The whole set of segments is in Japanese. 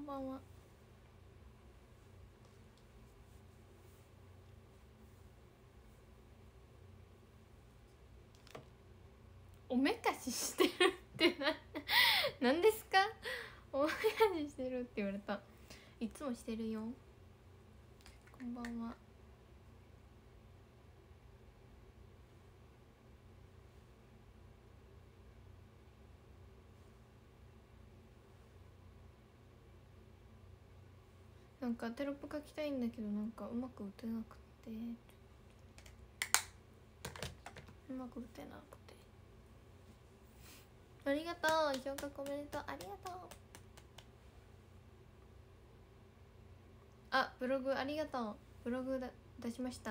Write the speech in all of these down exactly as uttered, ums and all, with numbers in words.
んばんは。おめかししてるってな何ですか？おめかししてるって言われた。いつもしてるよ。こんばんは。なんかテロップ書きたいんだけど、なんかうまく打てなくてうまく打てなくて。ありがとう、昇格おめでとう。ありがとう。あ、ブログありがとう。ブログだ出しました。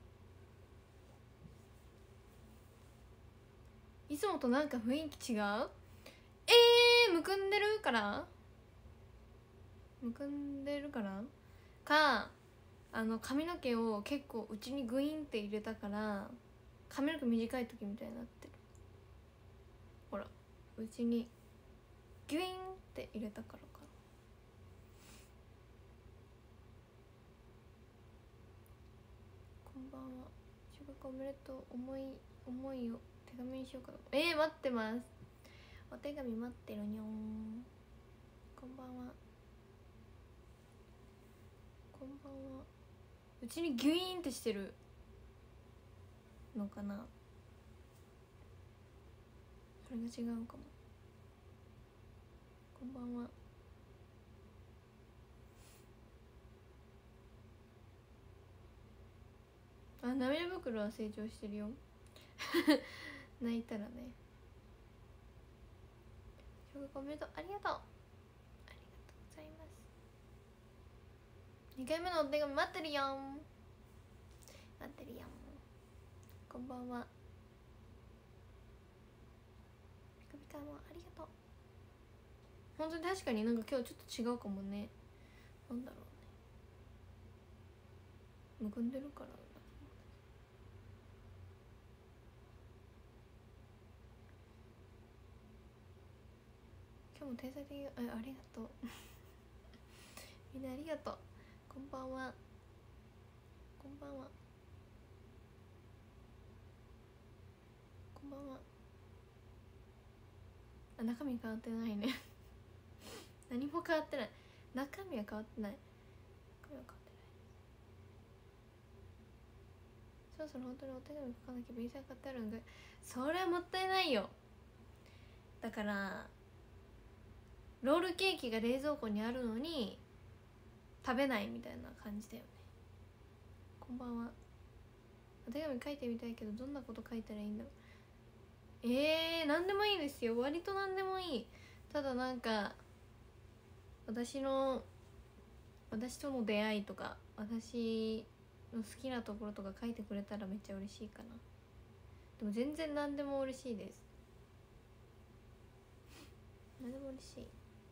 いつもとなんか雰囲気違う。えー、むくんでるからむくんでるからか、あの髪の毛を結構うちにグインって入れたから髪の毛短い時みたいになってる。ほら、うちにギュインって入れたからかな。こんばんは。収穫おめでとう。思い思いを手紙にしようかな。えー、待ってます。お手紙待ってるにょーん。こんばんは。こんばんは。うちにギュイーンってしてるのかな。それが違うかも。こんばんは。あ、涙袋は成長してるよ泣いたらね。小学校おめでとう。ありがとう。ありがとうございます。にかいめのお手紙待ってるよん。待ってるよん。こんばんは。ピカピカもありがとう。本当に確かになんか今日ちょっと違うかもね。なんだろうね、むくんでるからだ。今日も天才的。あ、ありがとうみんなありがとう。こんばんは。こんばんは。こんばんは。あ、中身変わってないね何も変わってない。中身は変わってない。中身は変わってない。そろそろ本当にお手紙書かなきゃ便箋買ってあるんで、それはもったいないよ。だからロールケーキが冷蔵庫にあるのに食べないみたいな感じだよね。こんばんは。お手紙書いてみたいけどどんなこと書いたらいいんだろう。えー、何でもいいですよ。割と何でもいい。ただなんか私の私との出会いとか私の好きなところとか書いてくれたらめっちゃ嬉しいかな。でも全然何でも嬉しいです。何でも嬉しい。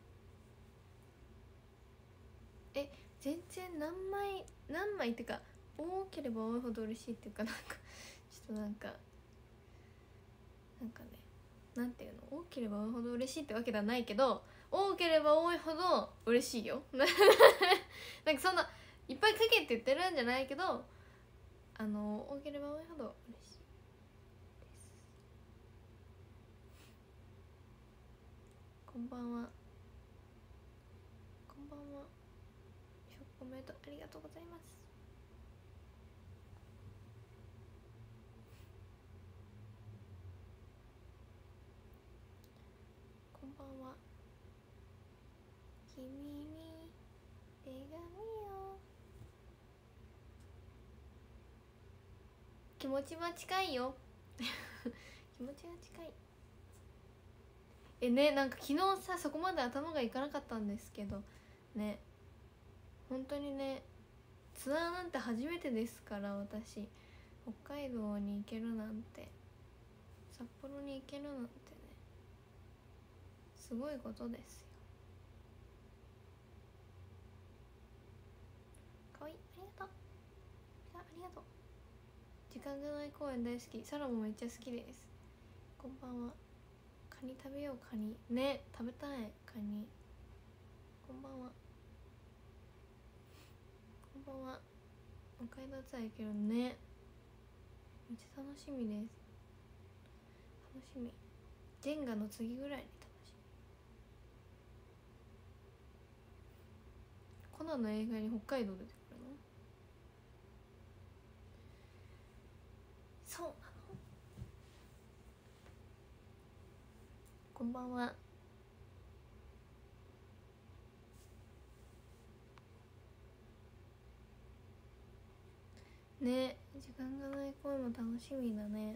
え、全然何枚何枚ってか多ければ多いほど嬉しいっていうか、なんかちょっとなんかなんかね、なんていうの、多ければ多いほど嬉しいってわけではないけど、多ければ多いほど嬉しいよなんかそんないっぱい書けって言ってるんじゃないけど、あの多ければ多いほど嬉しいです。こんばんは。こんばんは。おめでとう。ありがとうございます。こんばんは。君に手紙を。気持ちは近いよ気持ちは近い。えね、なんか昨日さ、そこまで頭がいかなかったんですけどね、本当にね、ツアーなんて初めてですから、私北海道に行けるなんて、札幌に行けるなんてね、すごいことですよ。かわいい。ありがとう。ありがとう。時間がない公園大好き。サラもめっちゃ好きです。こんばんは。カニ食べよう。カニね、食べたいカニ。ここんばんは。こんばんは。お買い出さいけどね、めっちゃ楽しみです。楽しみ。ジェンガの次ぐらいに楽しみ。コナンの映画に北海道出てくるの？そうなの？こんばんは。ね、時間がない声も楽しみだね。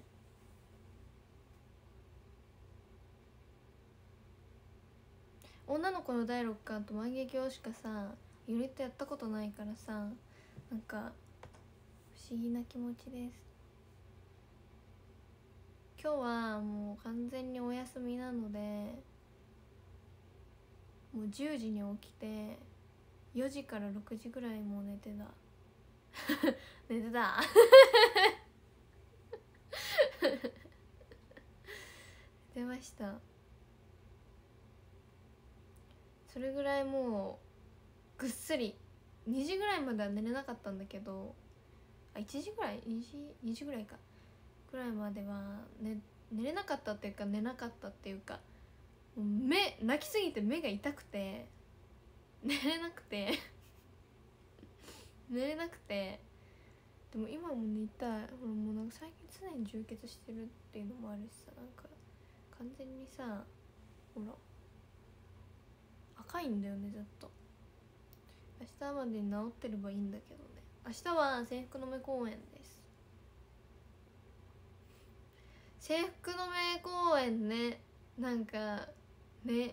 女の子のだいろっかんと万華鏡しかさユニットやったことないからさ、なんか不思議な気持ちです。今日はもう完全にお休みなので、もうじゅうじに起きてよじからろくじぐらいもう寝てた寝てた寝てました。それぐらいもうぐっすりにじぐらいまでは寝れなかったんだけど、あいちじぐらいにじにじぐらいかぐらいまでは、ね、寝れなかったっていうか寝なかったっていうか、もう目泣きすぎて目が痛くて寝れなくて寝れなくて、でも今も寝たい。ほらもうなんか最近常に充血してるっていうのもあるしさ、なんか完全にさ、ほら赤いんだよねずっと。明日までに治ってればいいんだけどね。明日は制服の目公演です。制服の目公演ね、なんかね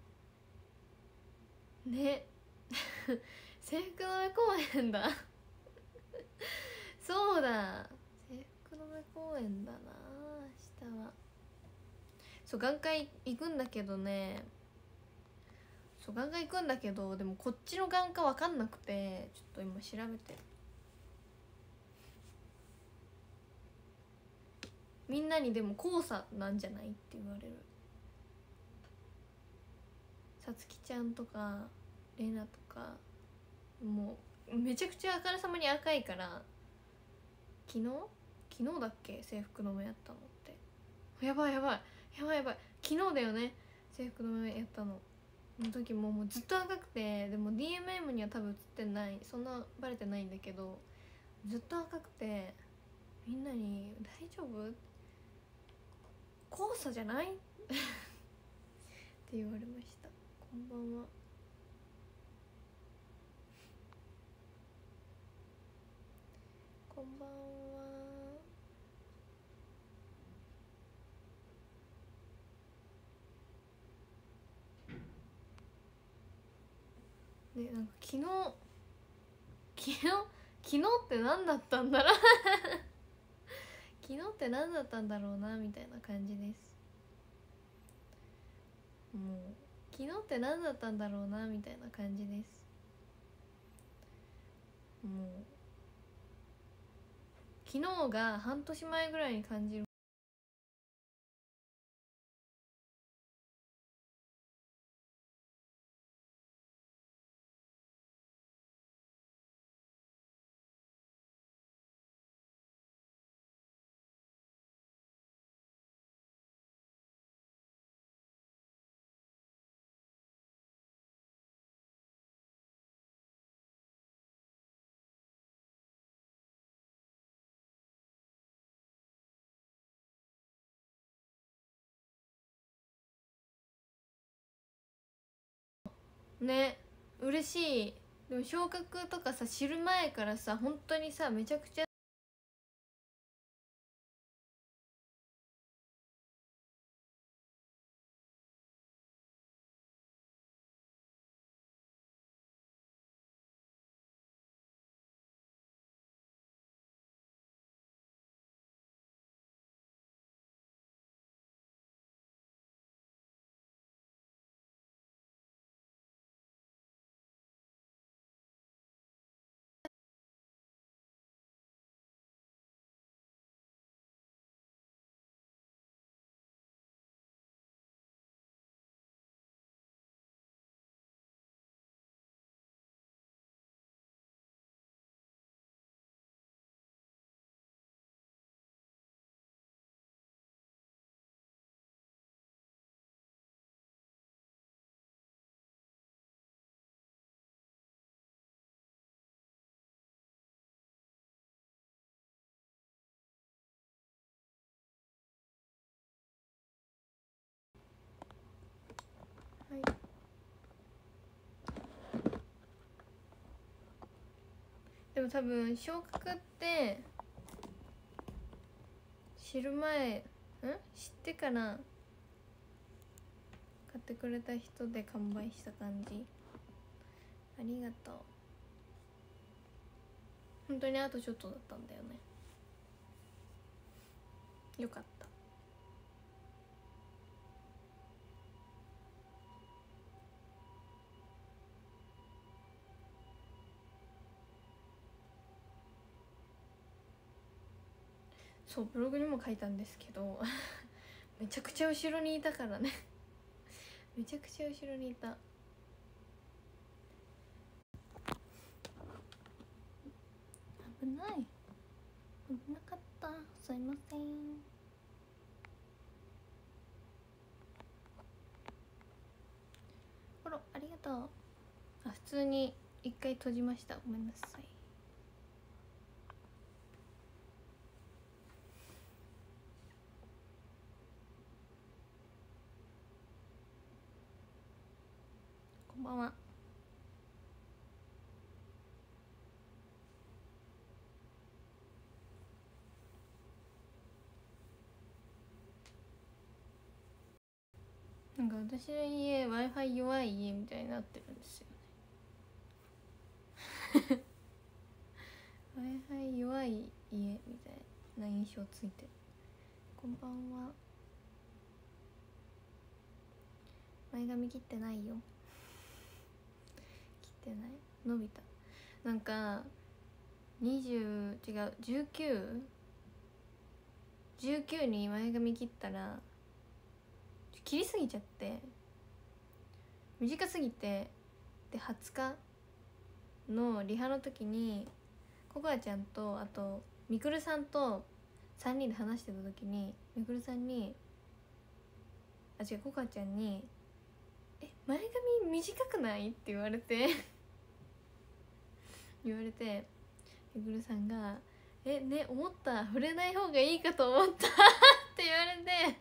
ね制服の目公演だそうだ、制服の目公演だな明日は。そう眼科行くんだけどね、そう眼科行くんだけど、でもこっちの眼科わかんなくてちょっと今調べてる。みんなにでも黄砂なんじゃないって言われる。さつきちゃんとかれなとか、もうめちゃくちゃあからさまに赤いから、昨日昨日だっけ制服の目やったのって。やばいやばいやばいやばい、昨日だよね制服の目やったの。の時ももうずっと赤くて、でも ディーエムエム には多分映ってない、そんなバレてないんだけど、ずっと赤くて、みんなに「大丈夫？黄砂じゃない？」って言われました。こんばんは。こんばんは。ね、なんか昨日昨日昨日って何だったんだろう昨日って何だったんだろうなみたいな感じです。もう昨日って何だったんだろうなみたいな感じです。もう昨日が半年前ぐらいに感じる。ね、嬉しい。でも昇格とかさ知る前からさ本当にさめちゃくちゃでも多分昇格って知る前ん知ってから買ってくれた人で完売した感じ。ありがとう。本当にあとちょっとだったんだよね。よかった。そうブログにも書いたんですけどめちゃくちゃ後ろにいたからねめちゃくちゃ後ろにいた。危ない危なかった、すいません。フォローありがとう。あ、普通に一回閉じました、ごめんなさい。こんばんは。なんか私の家 Wi-Fi 弱い家みたいになってるんですよねWi-Fi 弱い家みたいな印象ついてる。こんばんは。前髪切ってないよ切ってない、伸びた。なんかにじゅう違う じゅうきゅう?じゅうきゅう に前髪切ったら切りすぎちゃって短すぎて、ではつかのリハの時にココアちゃんとあとみくるさんとさんにんで話してた時にみくるさんにあ違うココアちゃんに「え前髪短くない?」って言われて言われてみくるさんが「えね思った、触れない方がいいかと思った」って言われて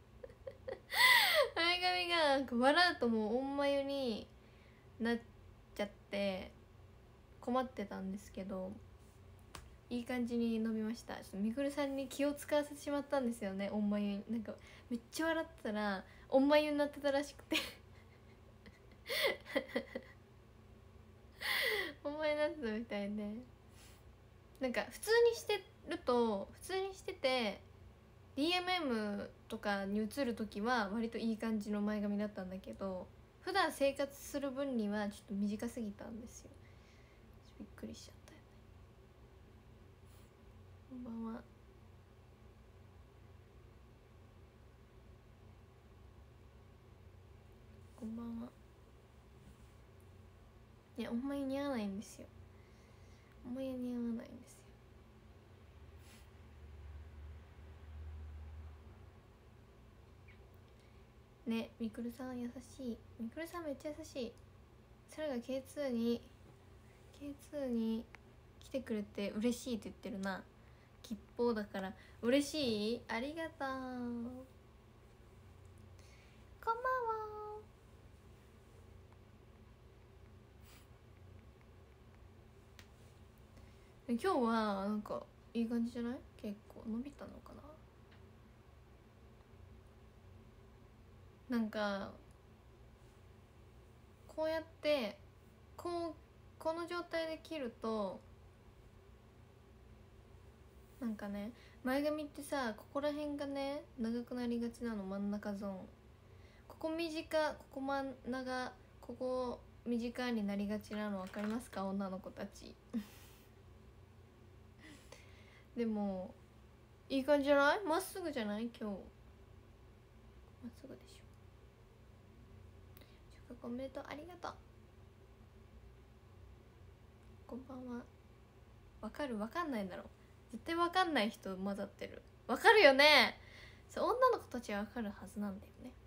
前髪がなんか笑うともうおんまゆになっちゃって困ってたんですけど、いい感じに伸びました。ちょっとみくるさんに気を使わせてしまったんですよね、おんまゆに。なんかめっちゃ笑ってたらおんまゆになってたらしくておんまゆになってたみたいで、なんか普通にしてると普通にしてて ディーエムエム とかに移る時は割といい感じの前髪だったんだけど、普段生活する分にはちょっと短すぎたんですよ。びっくりしちゃったよね。こんばんは。こんばんは。いや、お前似合わないんですよ。お前似合わないんですよ。ね、みくるさん優しい。みくるさんめっちゃ優しい。それが ケーツー に ケーツー に来てくれて嬉しいって言ってるな。吉報だから嬉しい。ありがとう。こんばんは。今日はなんかいい感じじゃない？結構伸びたのかな。なんかこうやってこうこの状態で切るとなんかね、前髪ってさここら辺がね長くなりがちなの。真ん中ゾーンここ短、ここ真ん中、ここ短になりがちなの分かりますか、女の子たちでもいい感じじゃない？まっすぐじゃない？今日まっすぐでしょ。収穫おめでとう、ありがとう。こんばんは。わかる？わかんないんだろう。絶対わかんない人混ざってる。わかるよね。そう、女の子たちはわかるはずなんだよね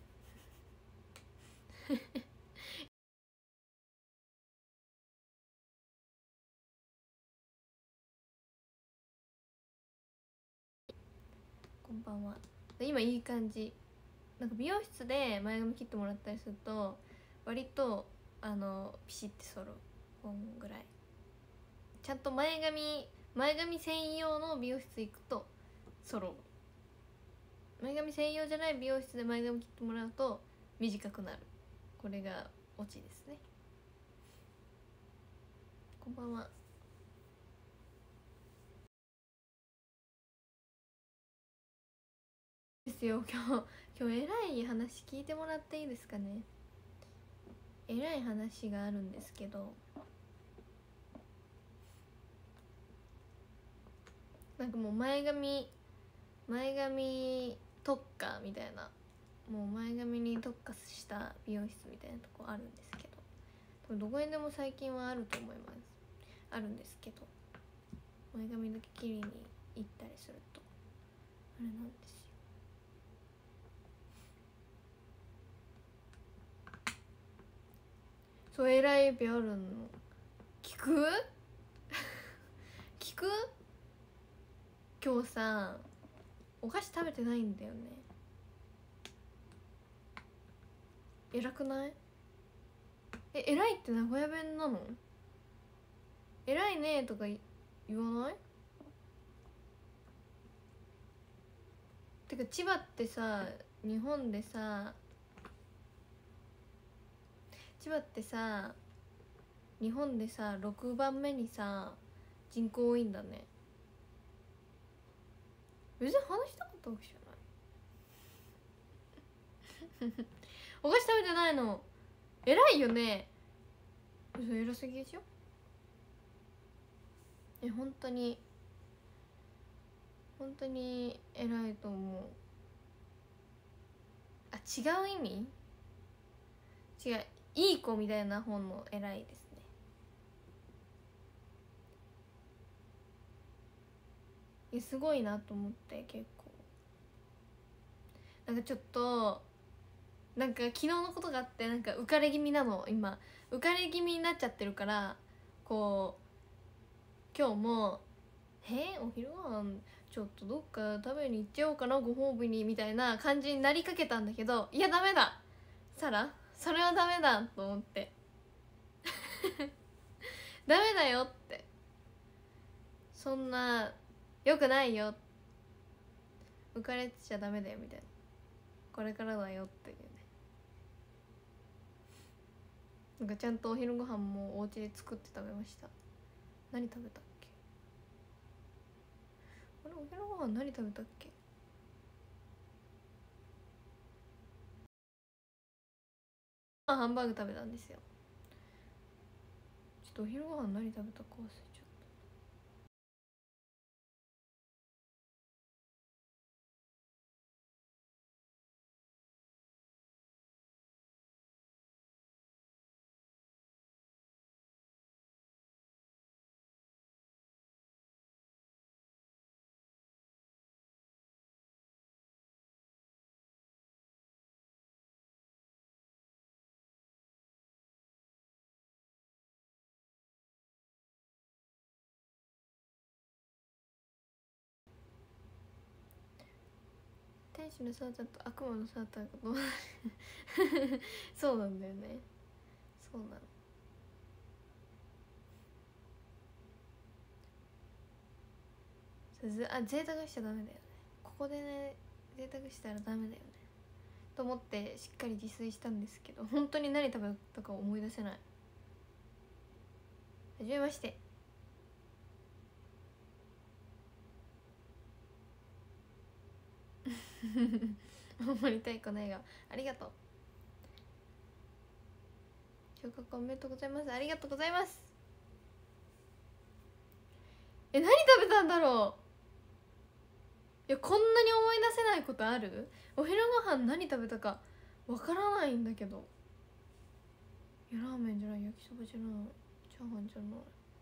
こんばんは。今いい感じ。なんか美容室で前髪切ってもらったりすると割とあのピシッて剃る。こんぐらいちゃんと前髪前髪専用の美容室行くと揃う。前髪専用じゃない美容室で前髪切ってもらうと短くなる。これがオチですね。こんばんは。ですよ。今日今日えらい話聞いてもらっていいですかね。えらい話があるんですけど、なんかもう前髪前髪特化みたいな、もう前髪に特化した美容室みたいなとこあるんですけど、多分どこにでも最近はあると思います。あるんですけど、前髪だけ切りに行ったりするとあれなんですよ。そう、えらいエピあるの聞く聞く。今日さお菓子食べてないんだよね。偉くない？え、偉いって名古屋弁なの？偉いねとか言わない？てか千葉ってさ、日本でさ千葉ってさ日本でさろくばんめにさ人口多いんだね。別に話したかったわけじゃないお菓子食べてないの偉いよね。嘘、偉すぎでしょ。え、本当に本当に偉いと思う。あ、違う意味？違う、いい子みたいな本の偉いですね。いや、すごいなと思って。結構なんかちょっとなんか昨日のことがあって、なんか浮かれ気味なの今。浮かれ気味になっちゃってるから、こう今日も「えお昼ご飯ちょっとどっか食べに行っちゃおうかなご褒美に」みたいな感じになりかけたんだけど、いやダメだサラ、それはダメだと思ってダメだよって、そんなよくないよ、浮かれてちゃダメだよみたいな、これからだよっていうね。なんかちゃんとお昼ご飯もお家で作って食べました。何食べたっけ？あれ、お昼ご飯何食べたっけ？あ、ハンバーグ食べたんですよ。ちょっとお昼ご飯何食べたか忘れちゃった。天使のサーターと悪魔のサーターがどうなるそうなんだよね。そうなの。あ、贅沢しちゃダメだよね。ここでね贅沢したらダメだよねと思ってしっかり自炊したんですけど、本当に何食べたか思い出せない。はじめまして守りたいこの笑顔ありがとう。昇格おめでとうございます。ありがとうございます。え、何食べたんだろう。いや、こんなに思い出せないことある？お昼ご飯何食べたかわからないんだけど。いや、ラーメンじゃない、焼きそばじゃない、チャーハンじゃない。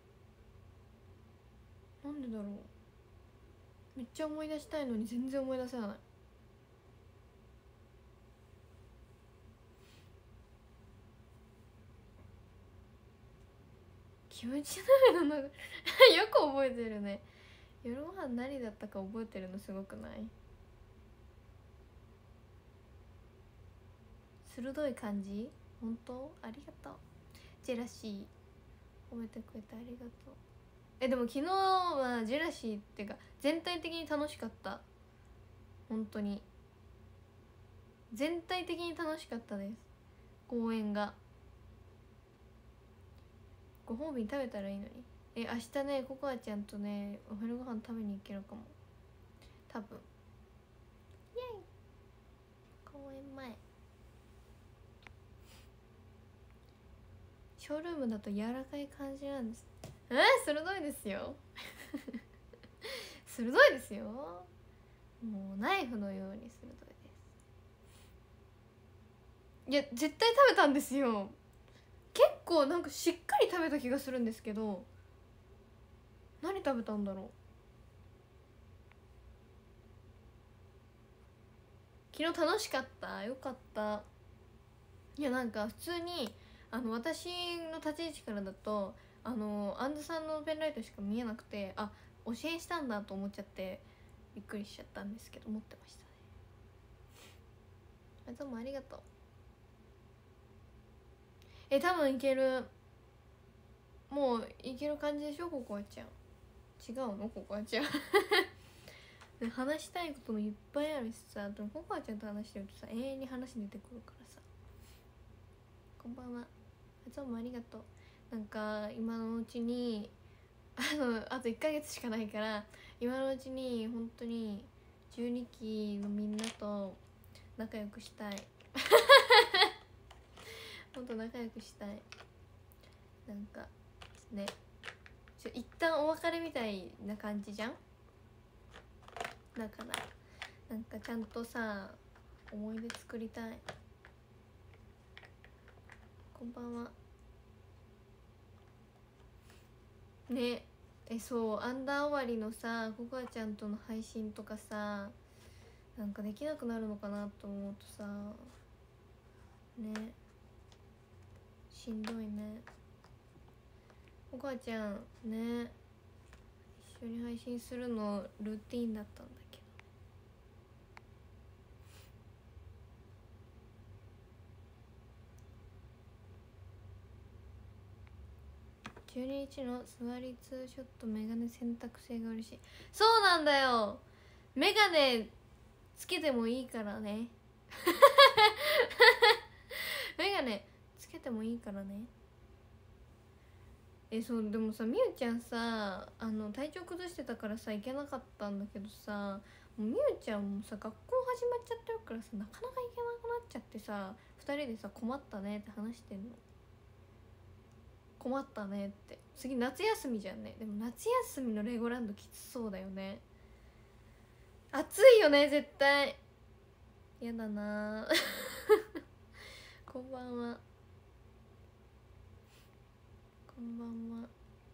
なんでだろう。めっちゃ思い出したいのに全然思い出せない。キムチ鍋のよく覚えてるね。夜ご飯何だったか覚えてるのすごくない？鋭い感じ？本当？ありがとう。ジェラシー褒めてくれてありがとう。 えでも昨日はジェラシーっていうか全体的に楽しかった。本当に全体的に楽しかったです。公演が。ご褒美食べたらいいのに。え明日ねココアちゃんとねお昼ご飯食べに行けるかも多分。イエイ。公演前ショールームだと柔らかい感じなんです。えー、鋭いですよ鋭いですよ。もうナイフのように鋭いです。いや絶対食べたんですよ。結構なんかしっかり食べた気がするんですけど、何食べたんだろう。昨日楽しかった。よかった。いやなんか普通にあの私の立ち位置からだとあのアンズさんのペンライトしか見えなくて、あ教えしたんだと思っちゃってびっくりしちゃったんですけど、持ってましたね。どうもありがとう。え多分いける。もういける感じでしょココアちゃん。違うのココアちゃん話したいこともいっぱいあるしさ、でもココアちゃんと話してるとさ永遠に話出てくるからさ。こんばんは。どうもありがとう。なんか今のうちにあのあといっかげつしかないから今のうちに本当にじゅうにきのみんなと仲良くしたい本当仲良くしたい。なんかねちょ一旦お別れみたいな感じじゃん。だからなんかちゃんとさ思い出作りたい。こんばんは。ねえそうアンダー終わりのさココアちゃんとの配信とかさなんかできなくなるのかなと思うとさねしんどいね。ココアちゃんね一緒に配信するのルーティーンだったんだけど。じゅうににちの座りツーショットメガネ選択性が嬉しい。そうなんだよ。メガネつけてもいいからねメガネつけてもいいからね。えそうでもさみゆちゃんさあの体調崩してたからさ行けなかったんだけどさ、もうみゆちゃんもさ学校始まっちゃってるからさなかなか行けなくなっちゃってさふたりでさ困ったねって話してんの。困ったねって。次夏休みじゃんね。でも夏休みのレゴランドきつそうだよね。暑いよね絶対。やだなこんばんは。こんばんは。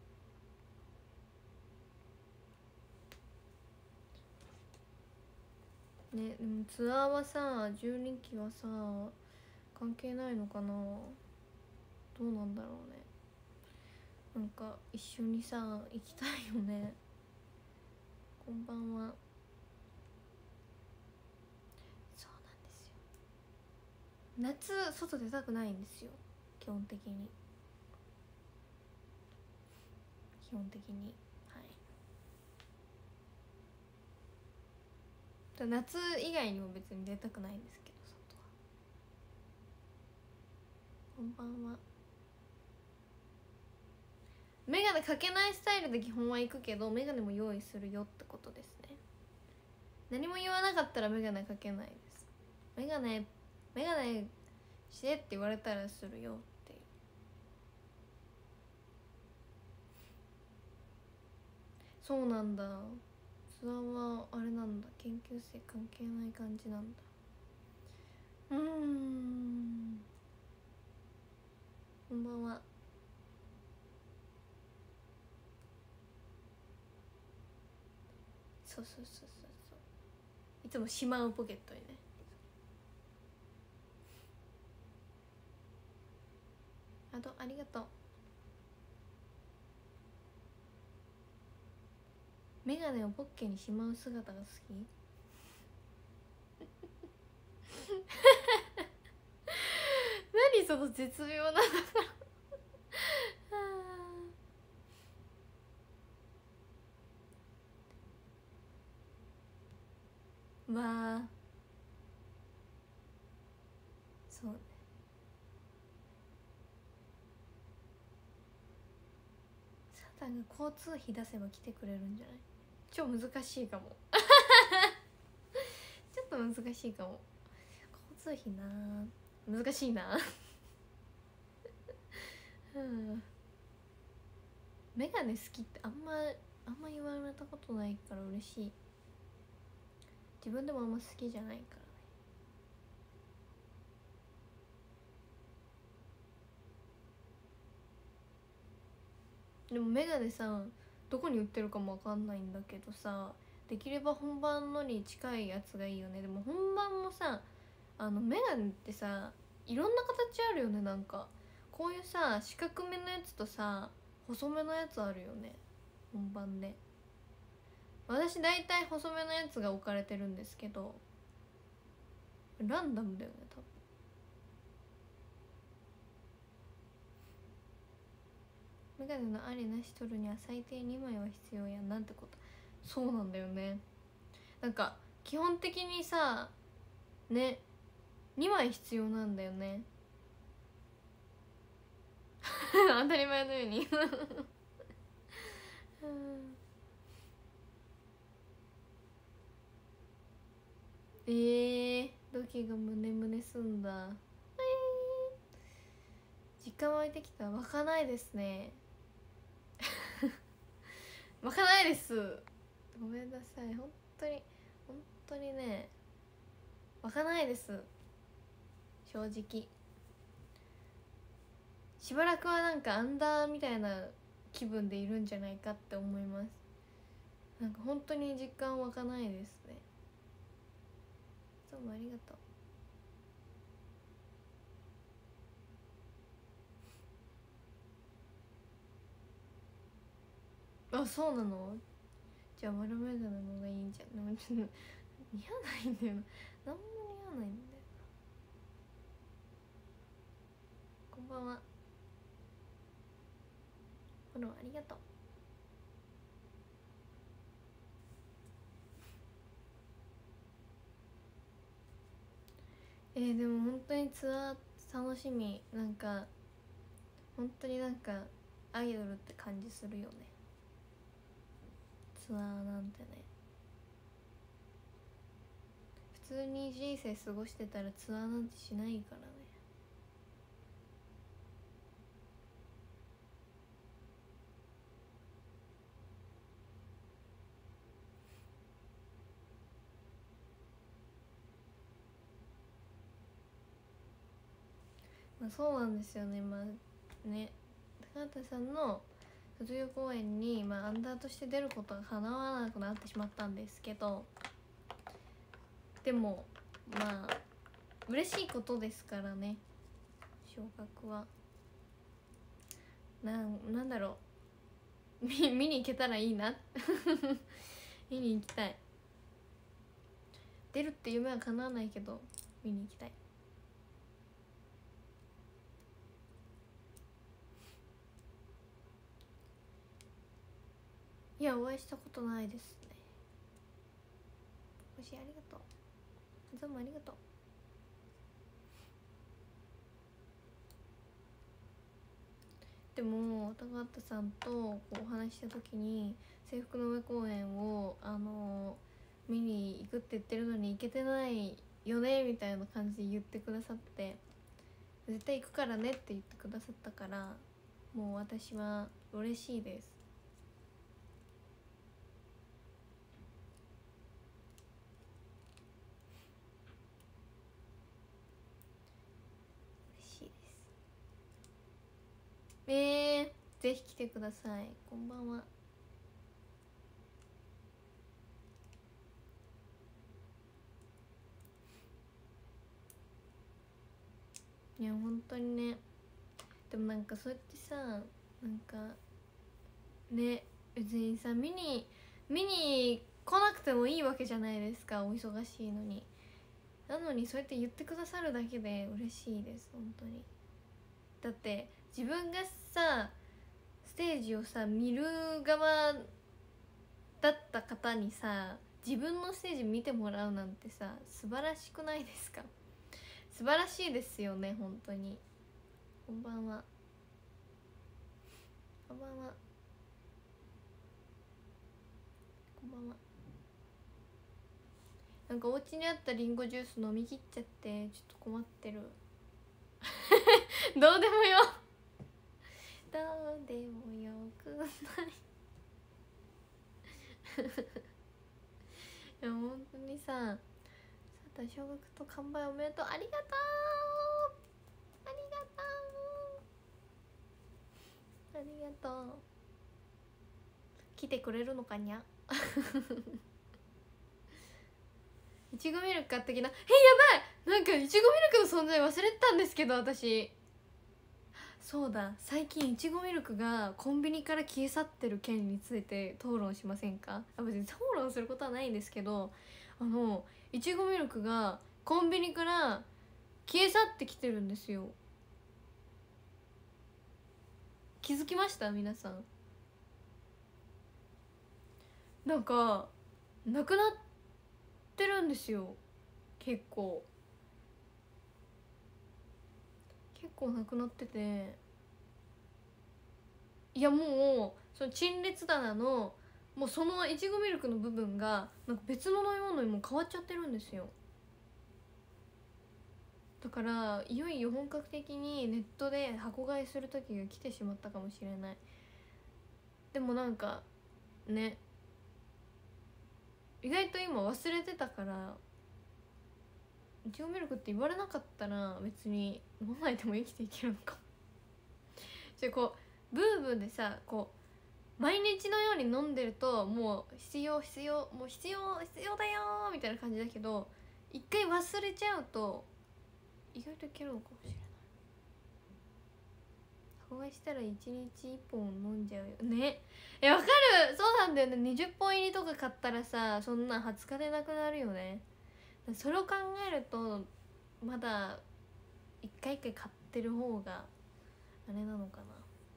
ねでもツアーはさじゅうにきはさ関係ないのかな。どうなんだろうね。なんか一緒にさ行きたいよね。こんばんは。そうなんですよ。夏外出たくないんですよ基本的に。基本的にはい。夏以外にも別に出たくないんですけど外は。こんばんは。メガネかけないスタイルで基本は行くけどメガネも用意するよってことですね。何も言わなかったらメガネかけないです。メガネメガネしてって言われたらするよっていう。そうなんだ。ツアーはあれなんだ、研究生関係ない感じなんだ。うーんこんばんは。そうそうそうそうそういつもしまうポケットにね。あとありがとう。メガネをポッケにしまう姿が好き何その絶妙なさんが交通費出せば来てくれるんじゃない？超難しいかもちょっと難しいかも。交通費な難しいなうんメガネ好きってあんまあんま言われたことないから嬉しい。自分でもあんま好きじゃないからね。でもメガネさどこに売ってるかもわかんないんだけどさ、できれば本番のに近いやつがいいよね。でも本番もさ、あのメガネってさいろんな形あるよね。なんかこういうさ四角めのやつとさ細めのやつあるよね本番で。私大体細めのやつが置かれてるんですけど、ランダムだよね多分。メガネのありなし取るには最低にまいは必要やんなんてこと。そうなんだよね。なんか基本的にさねにまい必要なんだよね当たり前のようにえー、ドキが胸胸すんだ。えー、実家湧いてきた。湧かないですね湧かないです。ごめんなさい、本当に本当にね湧かないです。正直しばらくはなんかアンダーみたいな気分でいるんじゃないかって思います。なんか本当に実感湧かないですね。どうもありがとう。あ、そうなの？じゃあ丸眼鏡の方がいいんじゃん。でもちょっと似合わないんだよな。何も似合わないんだよな。こんばんは。フォローありがとう。えー、でも本当にツアー楽しみ。なんか本当になんかアイドルって感じするよねツアーなんてね。普通に人生過ごしてたらツアーなんてしないからね。まあそうなんですよね。まあね高畑さんの卒業公演に、まあ、アンダーとして出ることが叶わなくなってしまったんですけど、でもまあ嬉しいことですからね。昇格はなんなんだろう見見に行けたらいいな見に行きたい。出るって夢は叶わないけど見に行きたい。いやお会いしたことないですね。星ありがとう。どうもありがとう。でも高畑さんとこうお話しした時に制服の上公演をあのー、見に行くって言ってるのに行けてないよねみたいな感じで言ってくださって、絶対行くからねって言ってくださったから、もう私は嬉しいです。嬉しいです。えー、ぜひ来てください。こんばんは。いや本当にね。でもなんかそうやってさ、なんかね別にさ見に見に来なくてもいいわけじゃないですか、お忙しいのに。なのにそうやって言ってくださるだけで嬉しいです本当に。だって自分がさステージをさ見る側だった方にさ自分のステージ見てもらうなんてさ素晴らしくないですか？素晴らしいですよね本当に。こんばんは。こんばんは。 こんばんは。なんかお家にあったリンゴジュース飲み切っちゃってちょっと困ってるどうでもよどうでもよくないいや本当にさ、さた小学と完売おめでとう、ありがとうありがとうありがとう。来てくれるのかにゃいちごミルク買ってきな。え、やばい、なんかいちごミルクの存在忘れてたんですけど私。そうだ、最近いちごミルクがコンビニから消え去ってる件について討論しませんか。あ、別に討論することはないんですけど、あのいちごミルクがコンビニから消え去ってきてるんですよ。気づきました皆さん。なんかなくなってるんですよ。結構結構なくなってて、いやもうその陳列棚のもうそのいちごミルクの部分がなんか別の飲み物にも変わっちゃってるんですよ。だからいよいよ本格的にネットで箱買いする時が来てしまったかもしれない。でもなんかね、意外と今忘れてたから、いちごミルクって言われなかったら別に飲まないでも生きていけるのかもじゃあこうブーブーでさ、こう毎日のように飲んでるともう必要必要もう必要必要だよーみたいな感じだけど、一回忘れちゃうと意外といけるのかもしれない。箱買いしたらいちにちいっぽん飲んじゃうよね。え、わかる。そうなんだよね。にじゅっぽん入りとか買ったらさ、そんなはつかでなくなるよね。それを考えるとまだ一回一回買ってる方があれなのかな。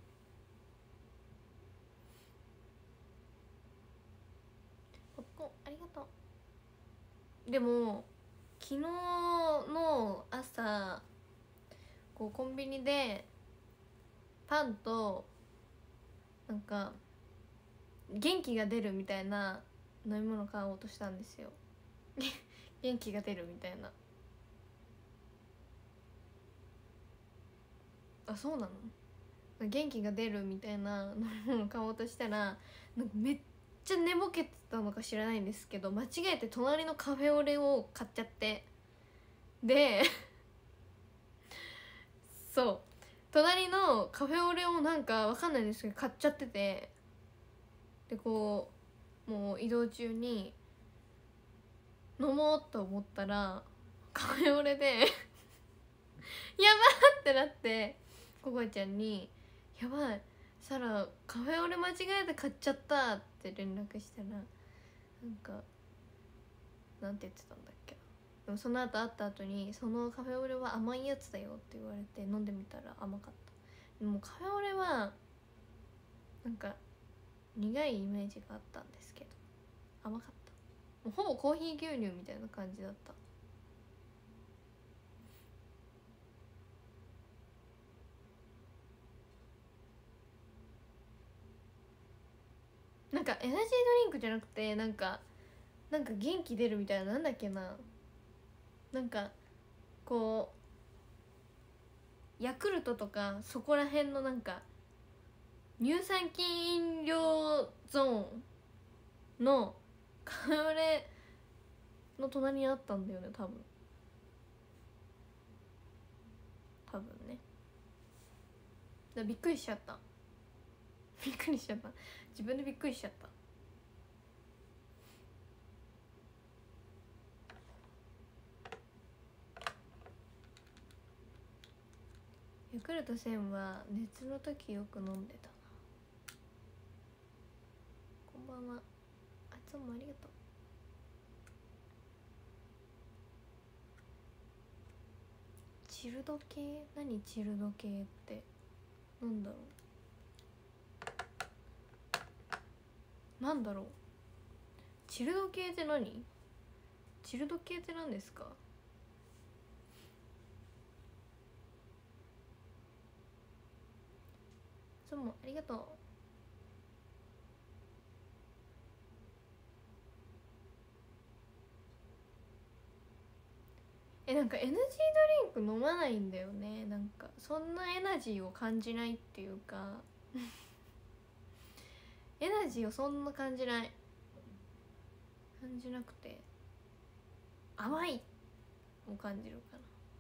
ポップコーンありがとう。でも昨日の朝こうコンビニでパンとなんか元気が出るみたいな飲み物買おうとしたんですよ元気が出るみたいな。あ、そうなの。元気が出るみたいな飲み物買おうとしたらなんかめっちゃ寝ぼけてたのか知らないんですけど、間違えて隣のカフェオレを買っちゃって、でそう隣のカフェオレをなんかわかんないんですけど買っちゃってて、でこうもう移動中に飲もうと思ったらカフェオレでやばってなって、ココちゃんに「やばいサラカフェオレ間違えて買っちゃった」って連絡したら、なんかなんて言ってたんだっけ。でもその後会った後に「そのカフェオレは甘いやつだよ」って言われて飲んでみたら甘かった。でもカフェオレはなんか苦いイメージがあったんですけど甘かった。もうほぼコーヒー牛乳みたいな感じだった。なんかエナジードリンクじゃなくてなんかなんか元気出るみたいな、なんだっけな、なんかこうヤクルトとかそこら辺のなんか乳酸菌飲料ゾーンのカフェオレの隣にあったんだよね多分多分ね。だびっくりしちゃったびっくりしちゃった、自分でびっくりしちゃった。ヤクルトせんは熱の時よく飲んでたな。こんばんは。あつもありがとう。チルド系、何チルド系ってなんだろうなんだろうチルド系って何。チルド系って何ですか。いつもありがとう。 えなんかエナジードリンク飲まないんだよね。なんかそんなエナジーを感じないっていうかエナジーをそんな感じない感じなくて甘いを感じるか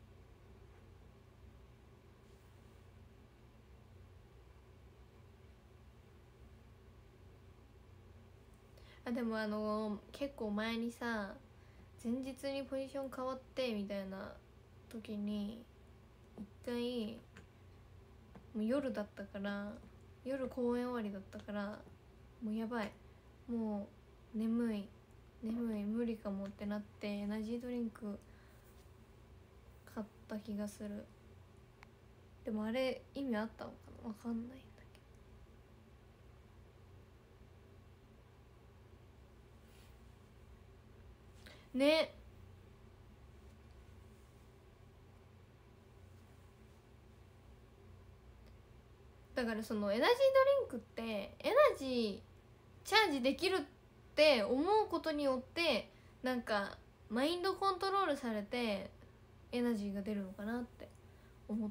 なあ。でもあの結構前にさ前日にポジション変わってみたいな時に一回もう夜だったから夜公演終わりだったからもうやばいもう眠い眠い無理かもってなってエナジードリンク買った気がする。でもあれ意味あったのかなわかんないんだけどね。だからそのエナジードリンクってエナジーチャージできるって思うことによってなんかマインドコントロールされてエナジーが出るのかなって思った。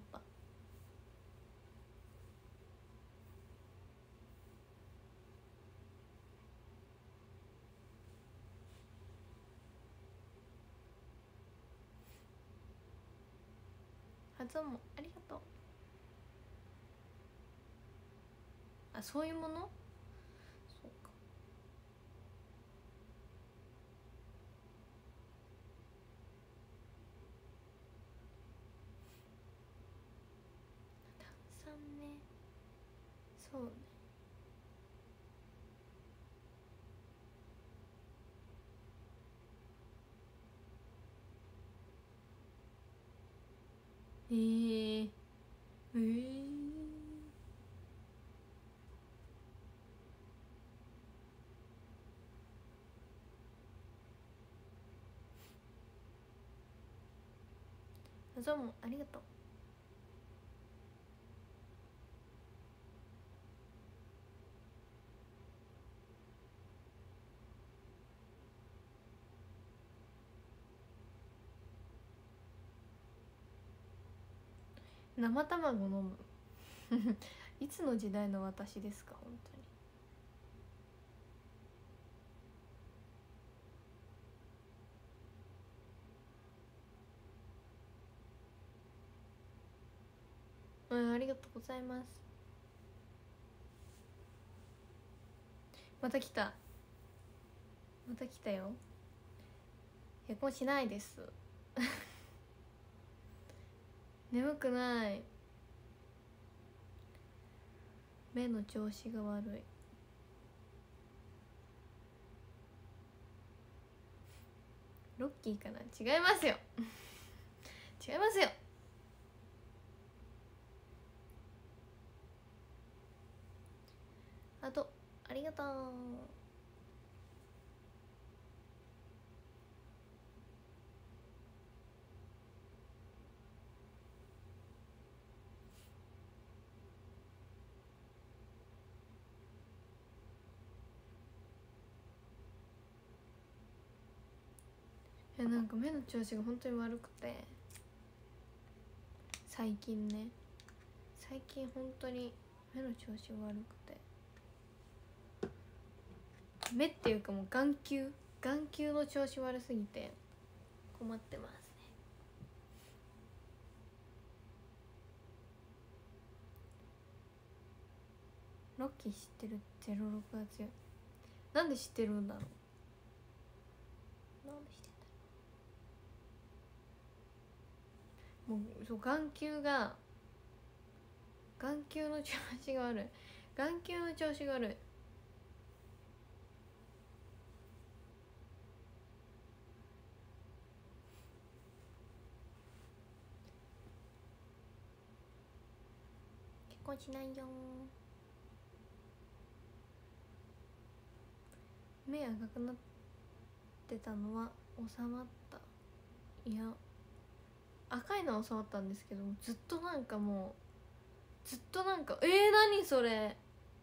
発音もありがとう。あ、そういうもの。そうか。炭酸ね。そうね。えー、えー、どうもありがとう。生卵飲むいつの時代の私ですか本当に。うん、ありがとうございます。また来たまた来たよ。結婚しないです眠くない。目の調子が悪い。ロッキーかな。違いますよ違いますよ。あとありがとう。えなんか目の調子が本当に悪くて最近ね最近本当に目の調子が悪くて目っていうかもう眼球眼球の調子悪すぎて困ってますね。ロッキー知ってる。ゼロろくが強い。なんで知ってるんだろう。なんで知ってんだろう。もうそう眼球が眼球の調子が悪い。眼球の調子が悪い。結婚しないよ。目赤くなってたのは収まった。いや赤いのは収まったんですけどずっとなんかもうずっとなんかえー、何それ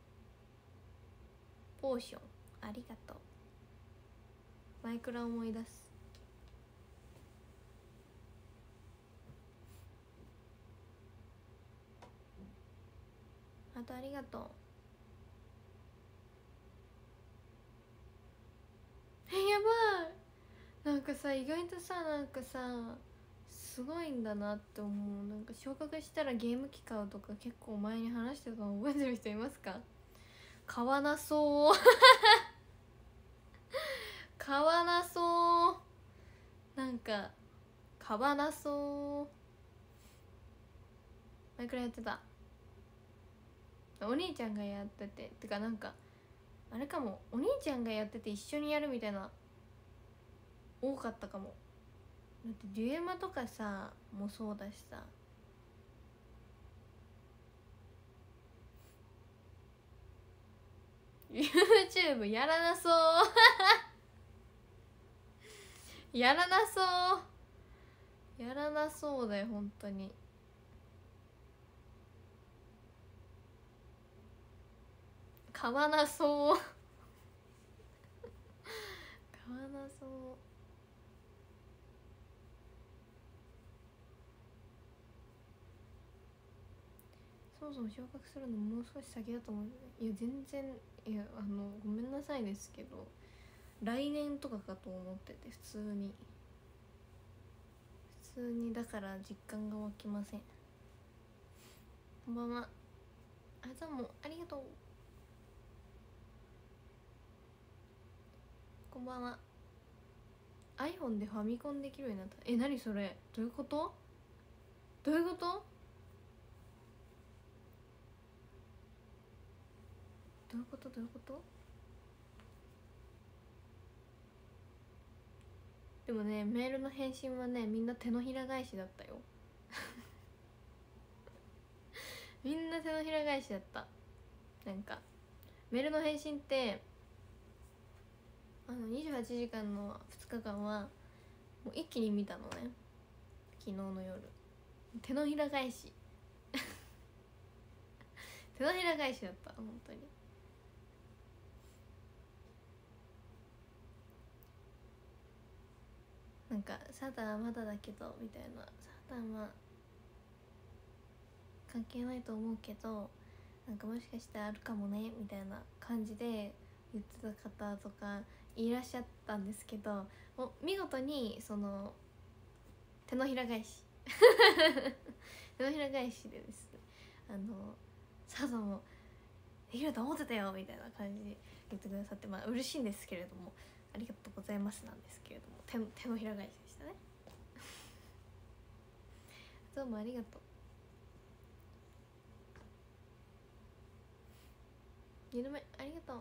ポーションありがとう。マイクラ思い出す。 あとありがとう。え、やばい。なんかさ、意外とさ、なんかさすごいんだなって思う。なんか昇格したらゲーム機買うとか結構前に話してたの覚えてる人いますか？買わなそう買わなそう、なんか買わなそう。前くらいやってた。お兄ちゃんがやってて、てかなんかあれかも、お兄ちゃんがやってて一緒にやるみたいな多かったかも。だってデュエマとかさもそうだしさ。YouTube やらなそうやらなそうやらなそうだよ本当に。買わなそう買わなそう。そもそも昇格するのもう少し先だと思う。いや全然、いやあのごめんなさいですけど来年とかかと思ってて、普通に普通にだから実感が湧きません。こんばんは。あざもありがとう。こんばんは。 iPhone でファミコンできるようになった。え、何それ、どういうこと？どういうこと？どういうことどういうこと？でもね、メールの返信はねみんな手のひら返しだったよみんな手のひら返しだった。なんかメールの返信ってあのにじゅうはちじかんのふつかかんはもう一気に見たのね、昨日の夜。手のひら返し手のひら返しだった本当に。なんかサタはまだだけどみたいな、サタは関係ないと思うけどなんかもしかしたらあるかもねみたいな感じで言ってた方とかいらっしゃったんですけど、もう見事にその手のひら返し手のひら返しでですね、あのサタもできると思ってたよみたいな感じで言ってくださって、まあ嬉しいんですけれども、ありがとうございますなんですけれども、手の手のひら返しでしたねどうもありがとう。二度目ありがとう。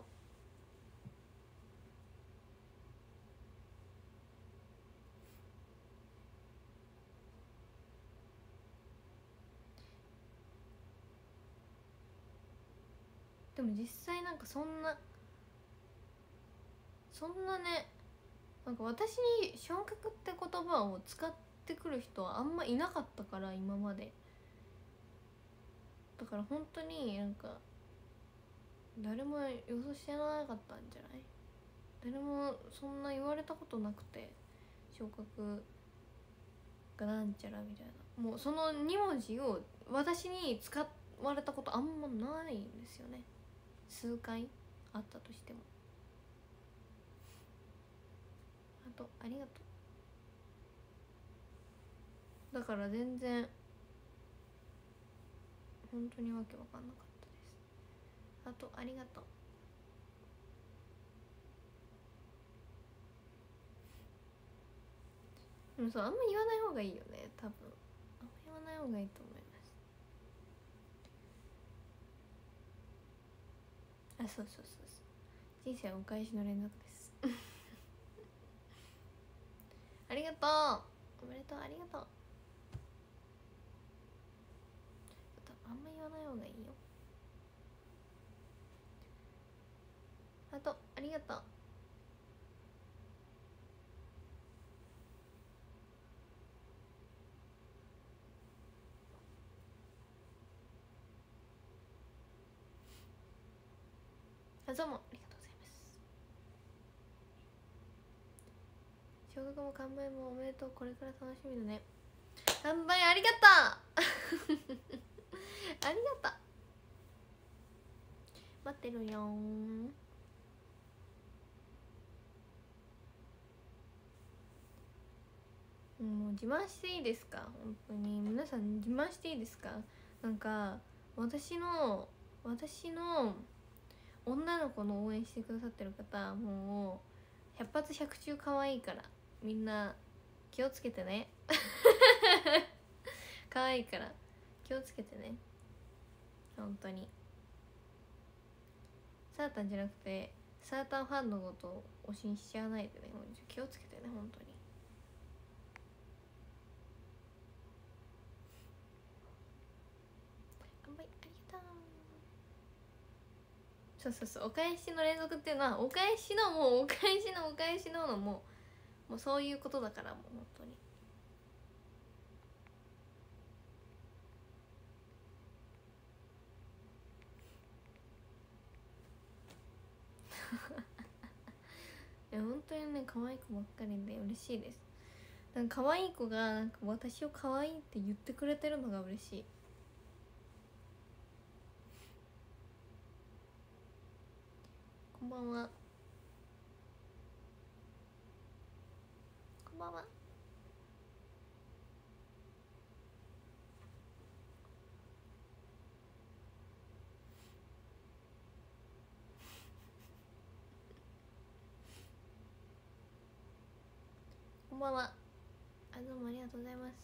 でも実際なんかそんなそんなね、なんか私に昇格って言葉を使ってくる人はあんまいなかったから今まで。だから本当になんか誰も予想してなかったんじゃない？誰もそんな言われたことなくて、昇格がなんちゃらみたいな、もうそのに文字を私に使われたことあんまないんですよね。数回あったとしても。あとありがとう。だから全然本当にわけわかんなかったです。あとありがとう。でもそう、あんま言わない方がいいよね多分。あんま言わない方がいいと思います。あ、そうそうそうそう、人生はお返しの連続ですありがとう、おめでとう、ありがとう。あんま言わない方がいいよ。あとありがとう。あ、どうもありがとうございます。小学も完売もおめでとう、これから楽しみだね。完売ありがとうありがとう。 待ってるよー。もう自慢していいですか？本当に皆さん自慢していいですか？なんか私の私の女の子の応援してくださってる方、もう百発百中可愛いからみんな気をつけてね可愛いから気をつけてね。本当にサータンじゃなくてサータンファンのことを推しにしちゃわないでね。気をつけてね本当に。乾杯ありがとう。そうそうそう、お返しの連続っていうのはお返しのもうお返しのお返しののもうもうそういうことだから、もう本当にいや本当にね可愛い子ばっかりで嬉しいです。なんか可愛い子がなんか私を可愛いって言ってくれてるのが嬉しい。こんばんは。こんばんは。こんばんは。あ、どうもありがとうございます。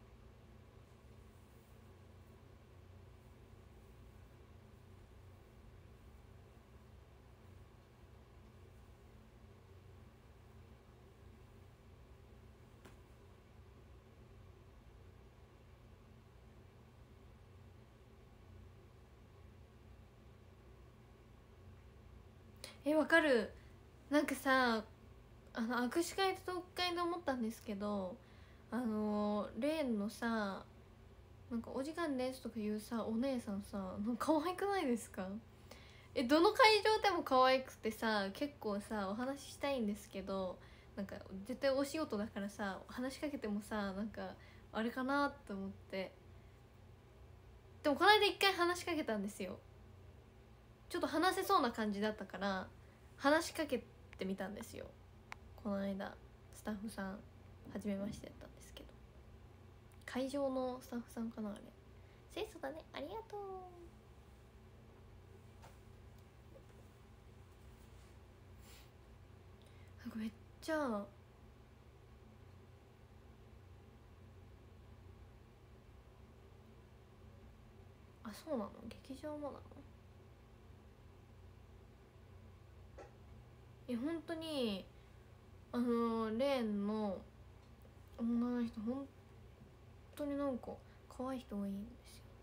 え、わかる。なんかさ、あの握手会とトーク会で思ったんですけど、あのレーンのさ、なんか「お時間です」とか言うさお姉さんさ、なんか可愛くないですか？え、どの会場でも可愛くてさ、結構さお話ししたいんですけど、なんか絶対お仕事だからさ話しかけてもさ、なんかあれかなって思って。でもこの間一回話しかけたんですよ。ちょっと話せそうな感じだったから話しかけてみたんですよ。この間スタッフさん初めましてだったんですけど、会場のスタッフさんかなあれ。清楚だね、ありがとう。なんかめっちゃあ、そうなの？劇場もなの？いや本当にあのレーンの女の人本当になんか可愛い人がいいんですよね。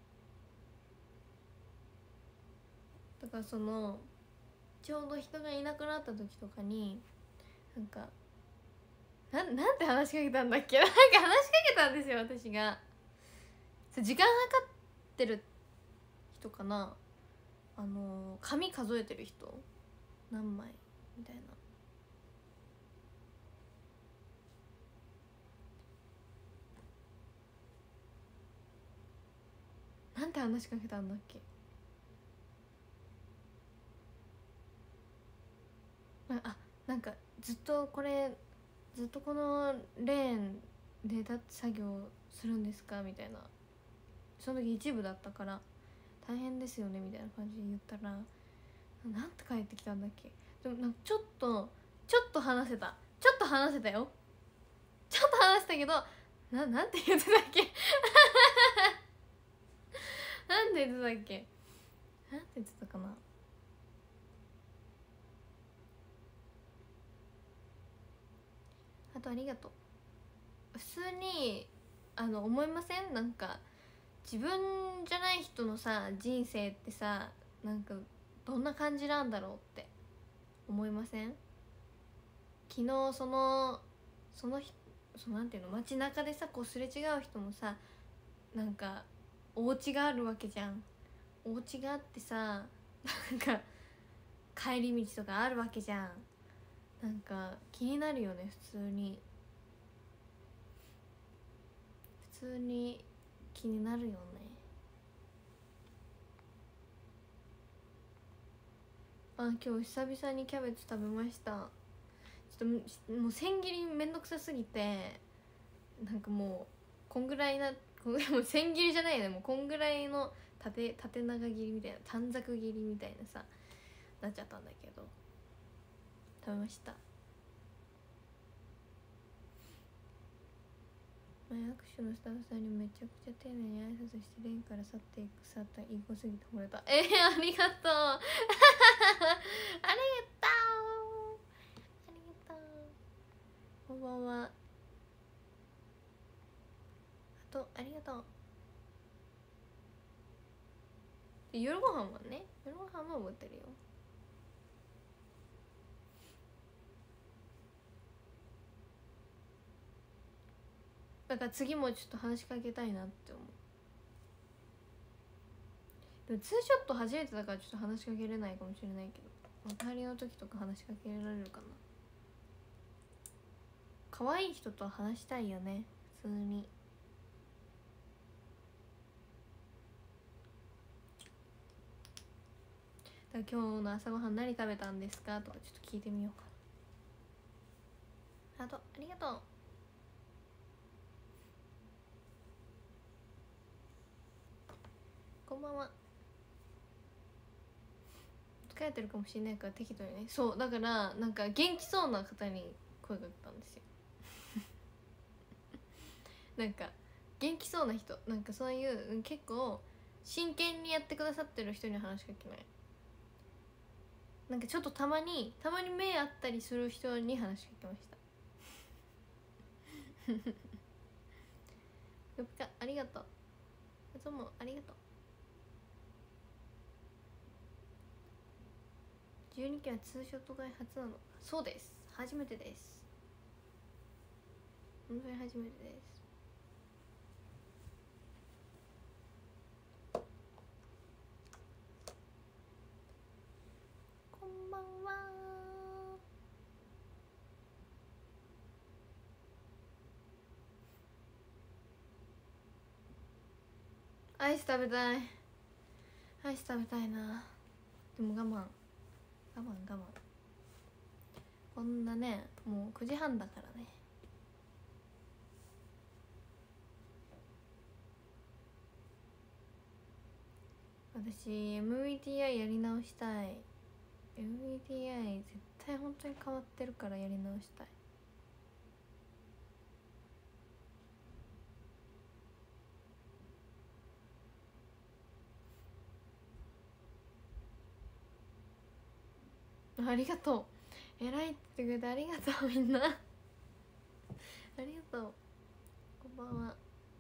だからそのちょうど人がいなくなった時とかになんかななんて話しかけたんだっけなんか話しかけたんですよ私が。時間計ってる人かな、あの紙数えてる人何枚みたいな。なんて話しかけたんだっけ。あ、なんかずっとこれずっとこのレーンでだって作業するんですかみたいな。その時一部だったから大変ですよねみたいな感じで言ったら、なんて返ってきたんだっけ。でもなんかちょっとちょっと話せたちょっと話せたよちょっと話したけど、ななんて言ってたっけなんて言ってたっけなんて言ってたかな。あとありがとう。普通にあの思いません？なんか自分じゃない人のさ人生ってさ、なんかどんな感じなんだろうって思いません？昨日そのその日そのなんていうの、街中でさこうすれ違う人もさ、なんかお家があるわけじゃん。お家があってさ、なんか帰り道とかあるわけじゃん。なんか気になるよね。普通に普通に気になるよね。 あ、今日久々にキャベツ食べました。ちょっともう千切りめんどくさすぎて、なんかもうこんぐらいな、こんぐらいもう千切りじゃないよね、もうこんぐらいの縦縦長切りみたいな、短冊切りみたいなさなっちゃったんだけど食べました。前握手のスタッフさんにめちゃくちゃ丁寧に挨拶してレンから去っていくさったいい子すぎて惚れた。えー、ありがとうありがとうありがとう。こんばんは。あとありがとう。で夜ご飯はね、夜ご飯も覚えてるよ。だから次もちょっと話しかけたいなって思う。でもツーショット初めてだからちょっと話しかけれないかもしれないけど、帰りの時とか話しかけられるかな。可愛い人と話したいよね、普通に。だから今日の朝ごはん何食べたんですかとかちょっと聞いてみようかな。あとありがとう。こんばんは。疲れてるかもしれないから適当にね。そうだからなんか元気そうな方に声かけたんですよなんか元気そうな人、なんかそういう結構真剣にやってくださってる人に話しかけない。なんかちょっとたまにたまに目あったりする人に話しかけましたよっぴかありがとう。いつもありがとう。じゅうにきはツーショット買い初なの。そうです、初めてです。本当に初めてです。こんばんは。アイス食べたい。アイス食べたいな。でも我慢我慢我慢。こんなね、もうくじはんだからね。私 エムビーティーアイ やり直したい。 エムビーティーアイ 絶対本当に変わってるからやり直したい。ありがとう。偉いって言ってくれてありがとうみんなありがとう。こんばんは。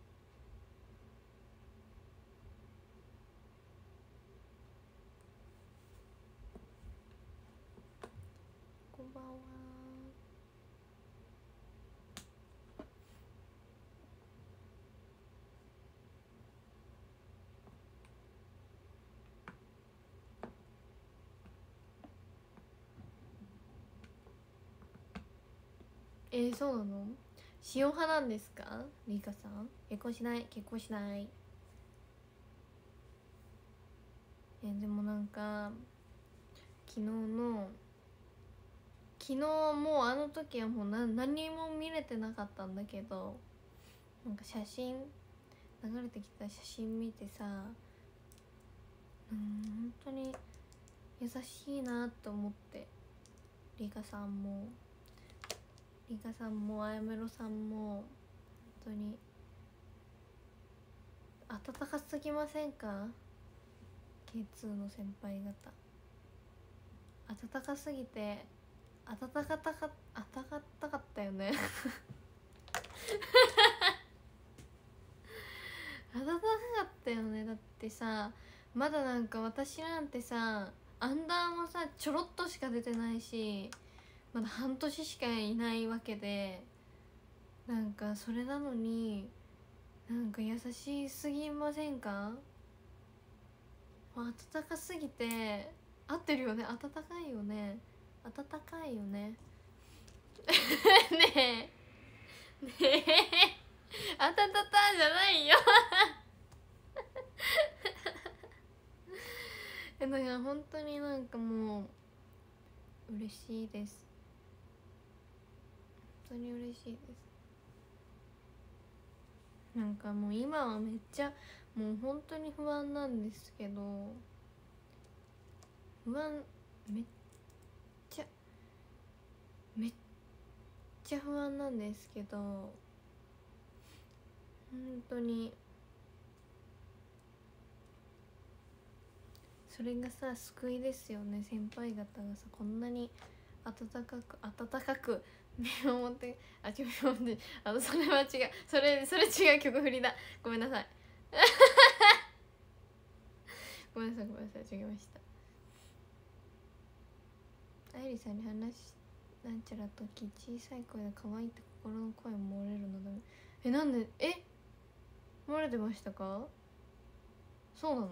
こんばんは。えー、そうなの？塩派なんですか？リカさん結婚しない結婚しない。えー、でもなんか昨日の昨日もうあの時はもう何何も見れてなかったんだけど、なんか写真流れてきた写真見てさ、うん本当に優しいなって思って。リカさんもリカさんもあやめろさんも本当に温かすぎませんか？ ケーツー の先輩方温かすぎて温かたか温かたかったよね温かかったよね。だってさ、まだなんか私なんてさアンダーもさちょろっとしか出てないし、まだ半年しかいないわけで、なんかそれなのになんか優しすぎませんか？温かすぎて合ってるよね。温かいよね。温かいよねねえねえあたたたじゃないよえだから本当になんかも嬉しいです。本当に嬉しいです。なんかもう今はめっちゃもう本当に不安なんですけど、不安めっちゃめっちゃ不安なんですけど、本当にそれがさ救いですよね。先輩方がさこんなに温かく温かく見守って、あ違う見守って、あのそれは違う、それそれ違う曲振りだ、ごめんなさいごめんなさいごめんなさい違いました。愛理さんに話しなんちゃら時小さい声で可愛いって心の声漏れるのだめ。えなんでえ漏れてましたか？そうなの？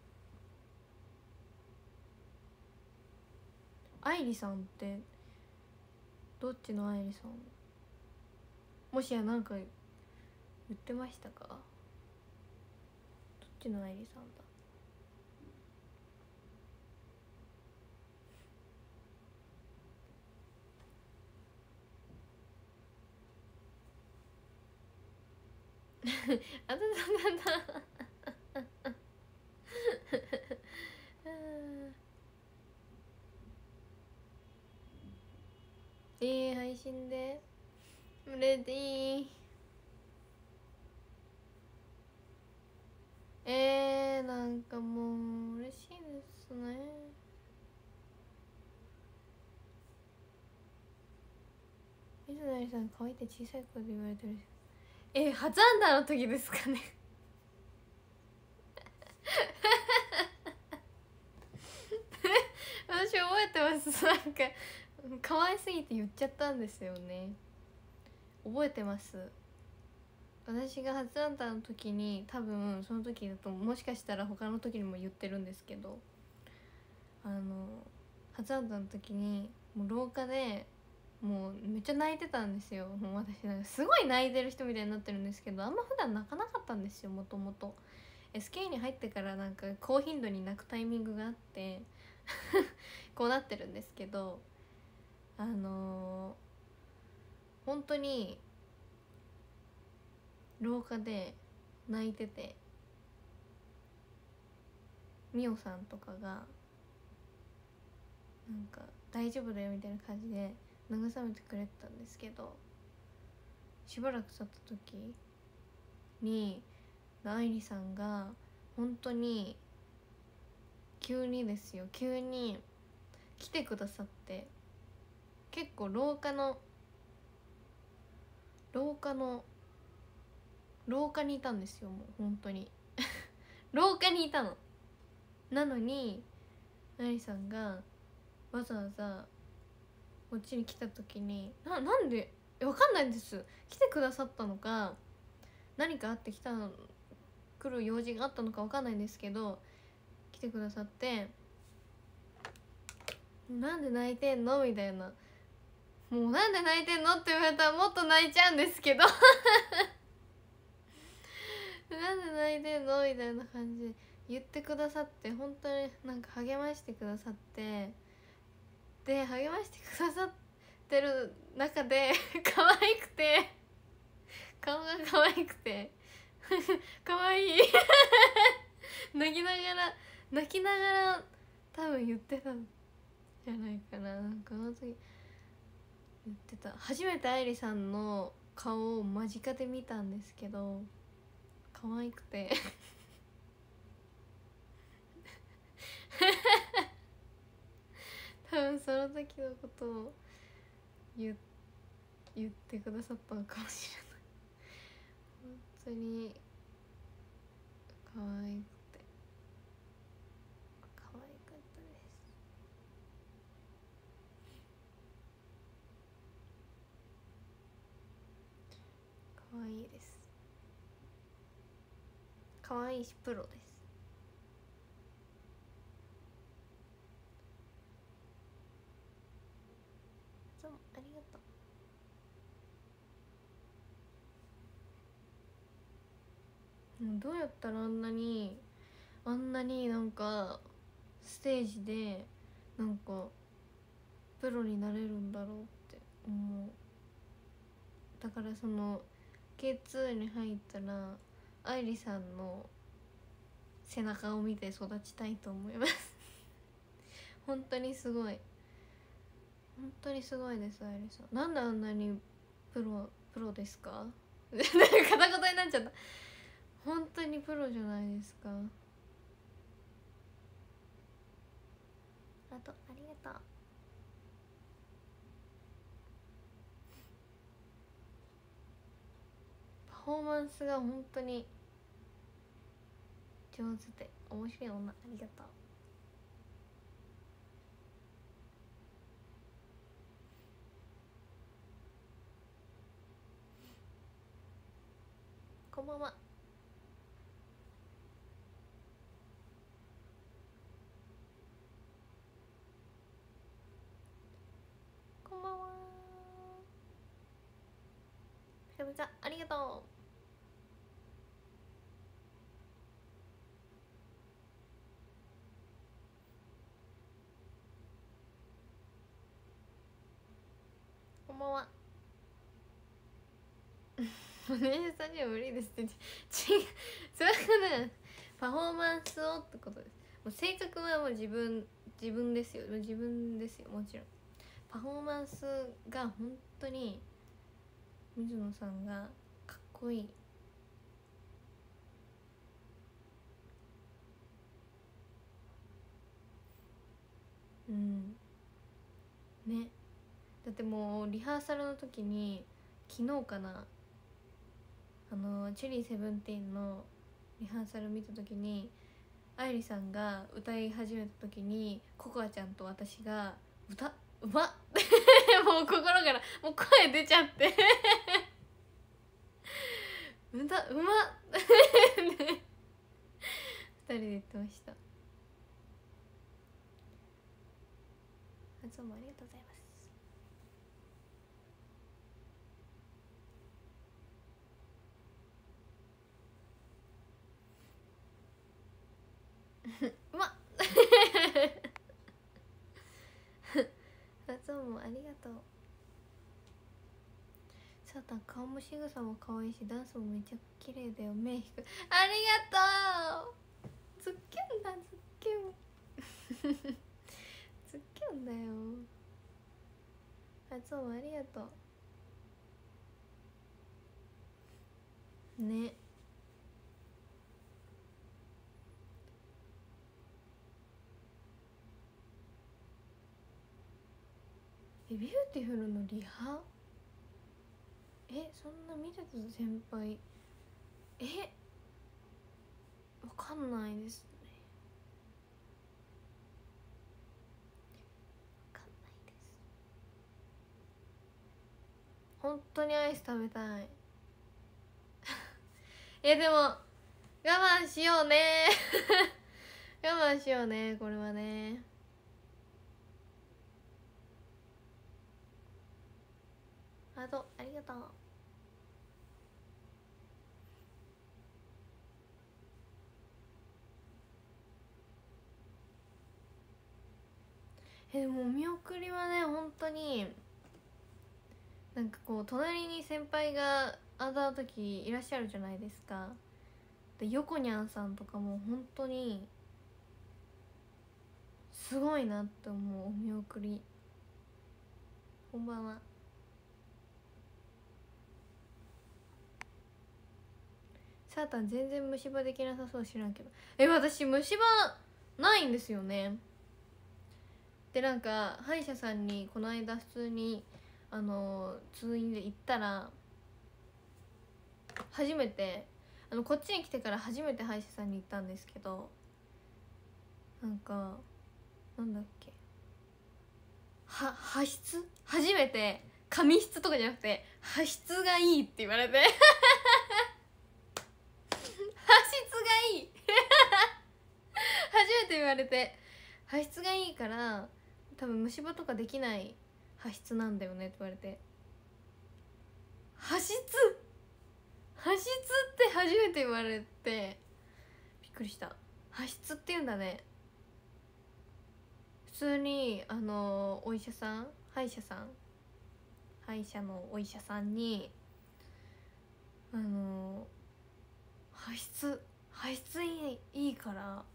愛理さんってどっちの愛理さん？もしやなんか言ってましたか？どっちの愛理さんだ？あたたたたえー、配信でレディーえー、なんかもう嬉しいですね。水谷さん可愛いって小さい声で言われてる。えー、初アンダーの時ですかね私覚えてます。なんか可愛すぎて言っちゃったんですよね。覚えてます。私が初アンダーの時に多分その時だともしかしたら他の時にも言ってるんですけど、あの初アンダーの時にもう廊下でもうめっちゃ泣いてたんですよ。もう私なんかすごい泣いてる人みたいになってるんですけど、あんま普段泣かなかったんですよもともと。 エスケー に入ってからなんか高頻度に泣くタイミングがあってこうなってるんですけど、あのー、本当に廊下で泣いてて、みおさんとかがなんか大丈夫だよみたいな感じで慰めてくれてたんですけど、しばらく経った時に愛理さんが本当に急にですよ急に来てくださって、結構廊下の廊下の廊下にいたんですよ。もう本当に廊下にいたの。なのに愛理さんがわざわざこっちに来た時にななんでわかんないんです。来てくださったのか何かあって来たの来る用事があったのかわかんないんですけど、来てくださってなんで泣いてんのみたいな、もうなんで泣いてんのって言われたらもっと泣いちゃうんですけどなんで泣いてんのみたいな感じで言ってくださって、本当になんか励ましてくださって、で励ましてくださってる中で可愛くて顔が可愛くて可愛い泣きながら泣きながら多分言ってたんじゃないかな。なんかあの時言ってた。初めて愛理さんの顔を間近で見たんですけど可愛くて多分その時のことを言言ってくださったのかもしれない。本当に可愛くて可愛かったです。可愛いです。可愛いしプロです。どうもありがとう。もうどうやったらあんなにあんなになんかステージでなんかプロになれるんだろうって思う。だからその ケーツー に入ったら愛理さんの背中を見て育ちたいと思います本当にすごい、本当にすごいです。愛理さんなんであんなにプロプロですか片言になっちゃった。本当にプロじゃないですか。あとありがとう。パフォーマンスが本当に上手で面白い女、ありがとう。こんばんは。こんばんは。ひかみちゃんありがとう。こんばんは。マネージャーさんには無理ですって。違う、それはねパフォーマンスをってことです。もう性格はもう自分自分ですよ。自分ですよ、もちろん。パフォーマンスが本当に水野さんがかっこいい。うんね。だってもうリハーサルの時に昨日かな、あのチェリーセブンティーンのリハーサル見た時に愛理さんが歌い始めた時にココアちゃんと私が歌うまっもう心からもう声出ちゃって歌うまっふたりで言ってました。発音もありがとうございます。うまっ発音もありがとう。さたん顔も仕草も可愛いしダンスもめっちゃ綺麗だよ。目引く。ありがとう。ズッキュンだズッキュンズッキュンだよ。発音ありがとうね。えビューティフルのリハ、えそんな見てた先輩、えわかんないですね。わかんないです。本当にアイス食べたいいやでも我慢しようね我慢しようね、これはね。あとありがとう。えでもお見送りはね本当になんかこう隣に先輩が会った時いらっしゃるじゃないですか。で横にゃんさんとかも本当にすごいなって思う。お見送りこんばんは。サータン全然虫歯できなさそう知らんけど、え私虫歯ないんですよね。でなんか歯医者さんにこの間普通にあの通院で行ったら初めてあのこっちに来てから初めて歯医者さんに行ったんですけど、なんかなんだっけは歯質初めて髪質とかじゃなくて歯質がいいって言われて歯質がいい初めて言われて、歯質がいいから多分虫歯とかできない歯質なんだよねって言われて、歯質歯質って初めて言われてびっくりした。歯質って言うんだね。 普通にあのお医者さん歯医者さん歯医者のお医者さんにあの歯質歯質いいいいから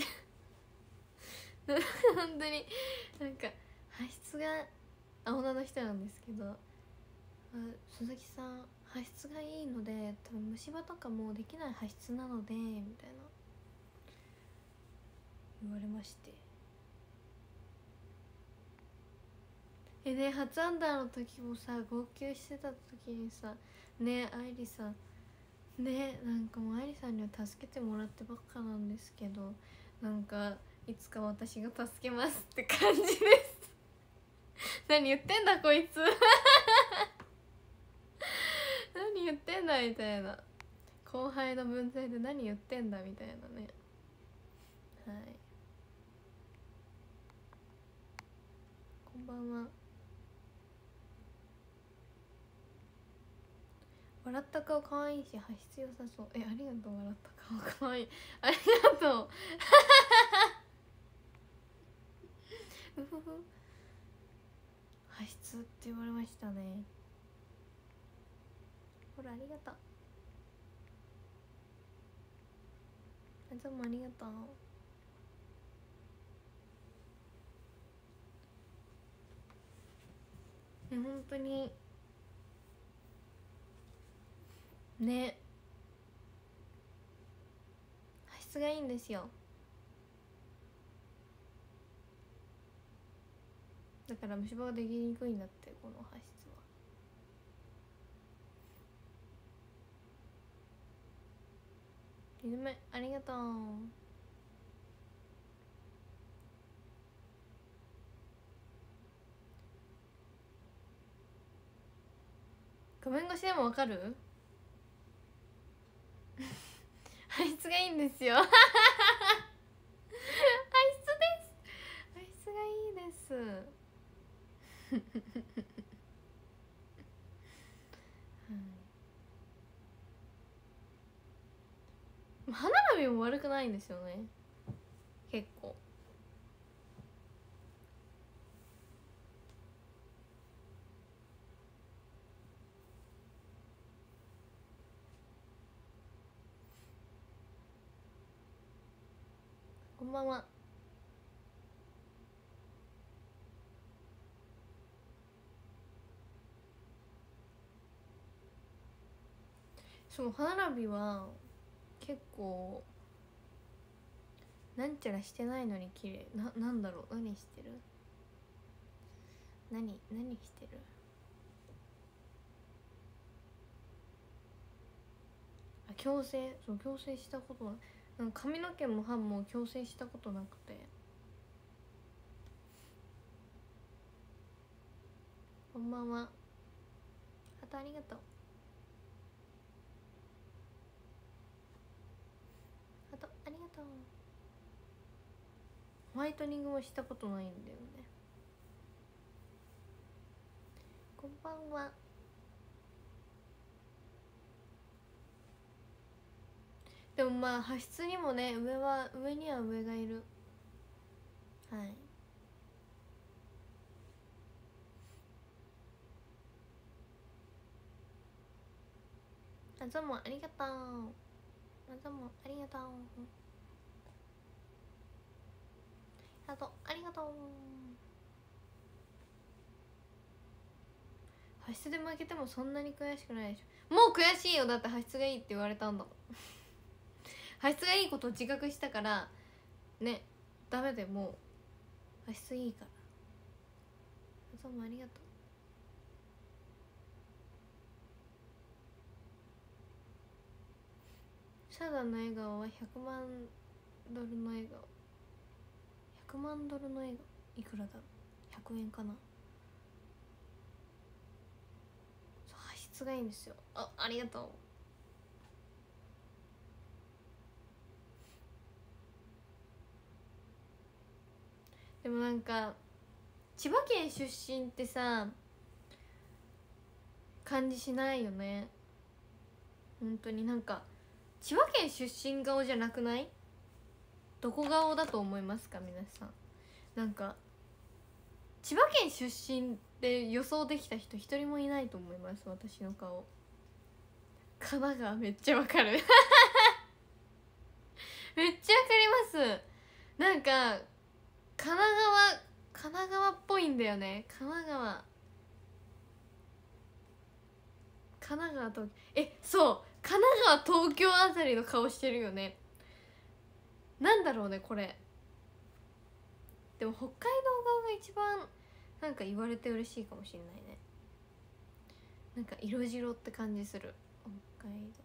本当になんか歯質があ女の人なんですけど、あ鈴木さん歯質がいいので多分虫歯とかもできない歯質なのでみたいな言われまして、えね初アンダーの時もさ号泣してた時にさね愛理さんねなんかもう愛理さんには助けてもらってばっかなんですけど、なんかいつか私が助けますって感じです何言ってんだこいつ何言ってんだみたいな、後輩の分際で何言ってんだみたいなね。はい、こんばんは。笑った顔かわいいし歯質良さそう。えありがとう、笑った顔かわいいありがとううふふ歯質って言われましたね。ほらありがとう、あどうもありがとう。え本当にね歯質がいいんですよ。だから虫歯ができにくいんだって、この歯質は。ゆめありがとう。画面越しでもわかる歯質がいいんですよ歯質です歯質がいいです歯並びも悪くないんですよね結構。こんばんは。そう歯並びは結構なんちゃらしてないのに綺麗な。なんだろう、何してる何何してるあ矯正、そう矯正したことはなんか髪の毛も歯も矯正したことなくて。こんばんは。あとありがとう。あとありがとう。ホワイトニングもしたことないんだよね。こんばんは。でもまあ歯質にもね上は上には上がいる。はい。あどうもありがとう。あどうもありがとう。あとありがとう。歯質で負けてもそんなに悔しくないでしょ。もう悔しいよ、だって歯質がいいって言われたんだもん歯質がいいことを自覚したからね、ダメでもう歯質いいから。どうもありがとう。シャダの笑顔はひゃくまんドルの笑顔、ひゃくまんドルの笑顔いくらだろう、ひゃくえんかな。歯質がいいんですよ。あありがとう。でもなんか千葉県出身ってさ感じしないよね。本当になんか千葉県出身顔じゃなくない？どこ顔だと思いますか皆さん。なんか千葉県出身で予想できた人一人もいないと思います。私の顔。神奈川めっちゃわかるめっちゃわかります。なんか神奈川神奈川っぽいんだよね。神奈川神奈川とえそう神奈川東京あたりの顔してるよね。なんだろうねこれ。でも北海道側が一番なんか言われて嬉しいかもしれないね。なんか色白って感じする北海道。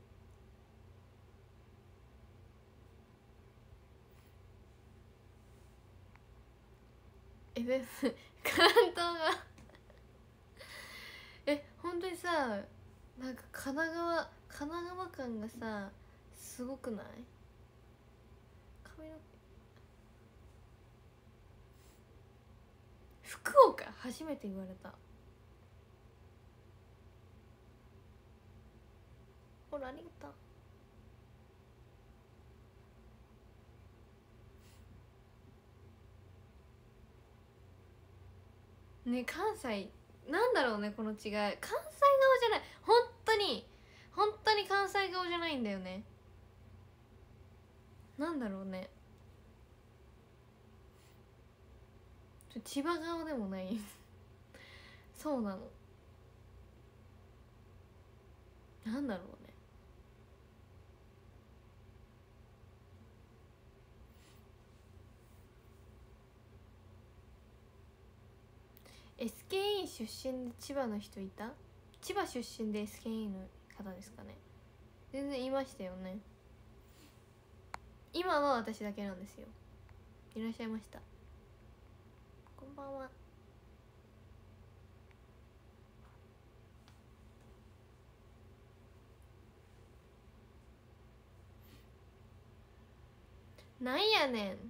えで関東がえ本当にさなんか神奈川神奈川感がさすごくない？髪の毛福岡初めて言われた。ほらありがとうね。関西なんだろうねこの違い。関西側じゃない本当に本当に関西側じゃないんだよね。なんだろうね。ちょ千葉側でもないそうなの。なんだろうね。エスケーイー 出身で千葉の人いた？千葉出身で エスケーイー の方ですかね。全然いましたよね。今は私だけなんですよ。いらっしゃいました。こんばんは。なんやねん。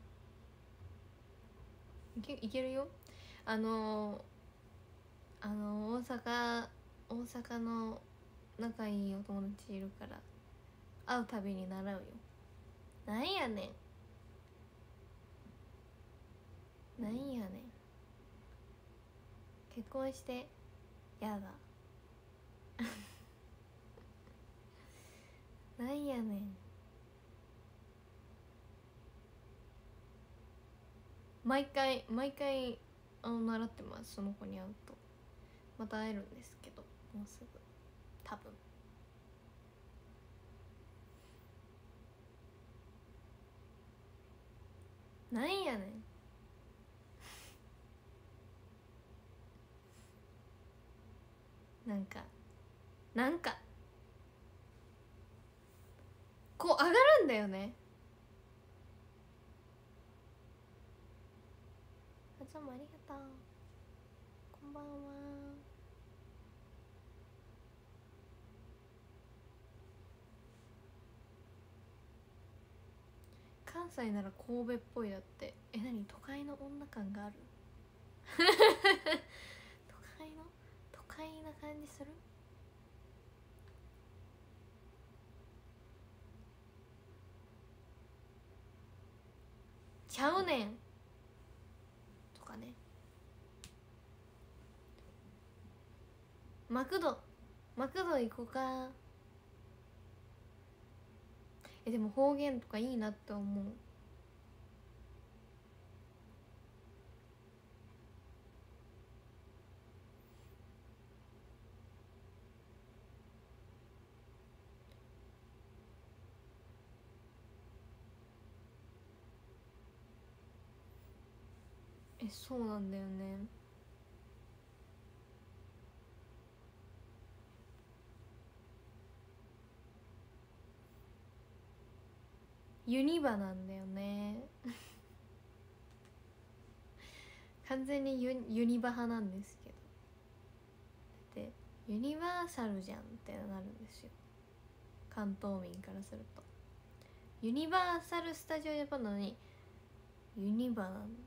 いけ、いけるよ。あのー、あのー、大阪大阪の仲いいお友達いるから会うたびに習うよ。なんやねんなんやねん。結婚してやだなんやねん。毎回毎回あの習ってます。その子に会うとまた会えるんですけど、もうすぐ多分。なんやねんなんかなんかこう上がるんだよね。あちゃんもありがとう。こんばんは。関西なら神戸っぽいだって。え、何都会の女感がある都会の都会な感じする。ちゃうねんとかね。マクドマクド行こうか。えでも方言とかいいなって思う。えそうなんだよね。ユニバなんだよね完全にユユニバ派なんですけど、だってユニバーサルじゃんってなるんですよ、関東民からすると。ユニバーサル・スタジオ・ジャパンなのにユニバなんだみたいなね。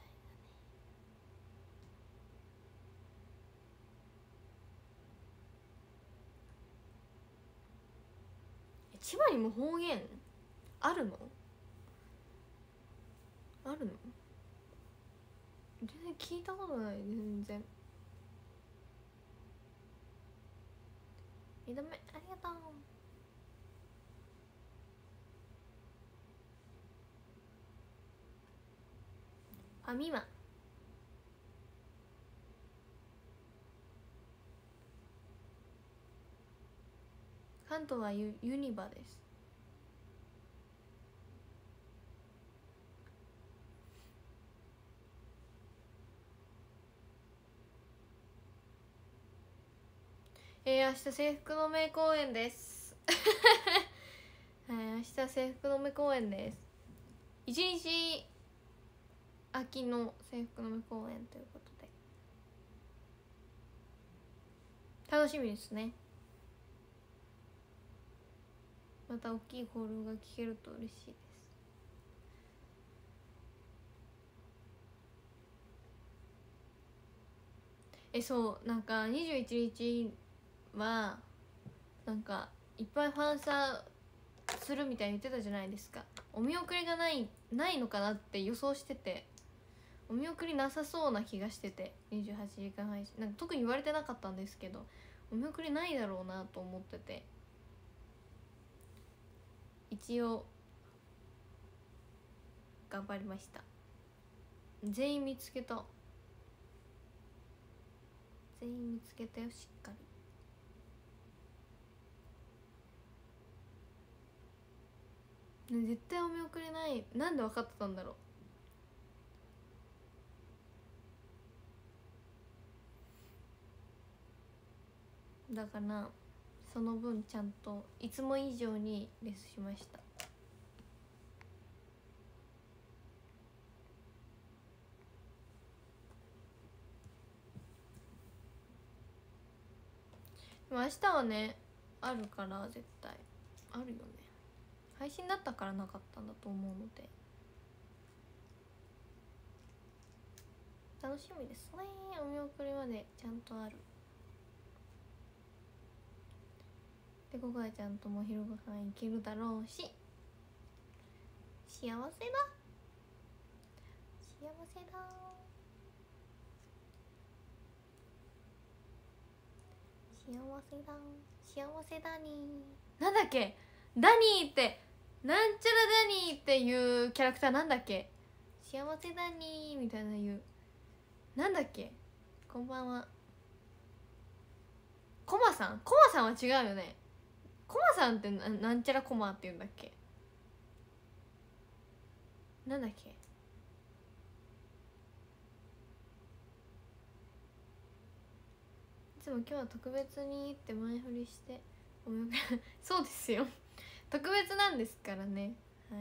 千葉にも方言あるの？あるの？ 全然聞いたことない。全然。二度目ありがとう。あみま関東はユユニバです。えー、明日制服の目公演ですはい、明日制服の目公演です。一日秋の制服の目公演ということで楽しみですね。また大きいホールが聴けると嬉しいです。え、そうなんかにじゅういちにちはなんかいっぱいファンサするみたいに言ってたじゃないですか。お見送りがないないのかなって予想してて、お見送りなさそうな気がしてて、にじゅうはちじかん配信なんか特に言われてなかったんですけど、お見送りないだろうなと思ってて、一応頑張りました。全員見つけた全員見つけたよ、しっかり。ね、絶対お見送りない。なんで分かってたんだろう。だからその分ちゃんといつも以上にレスしました。でも明日はねあるから絶対あるよね。配信だったからなかったんだと思うので楽しみですね。お見送りまでちゃんとある。でここはちゃんとも昼ご飯行けるだろうし、幸せだ幸せだ幸せだ幸せだにー。なんだっけ、ダニーってなんちゃらダニーっていうキャラクターなんだっけ。幸せだにーみたいな言う、なんだっけ。こんばんは。コマさんコマさんは違うよね。コマさんって な, なんちゃらコマって言うんだっけ。なんだっけ。いつも今日は特別にって前振りしてお見送りそうですよ特別なんですからね。はい、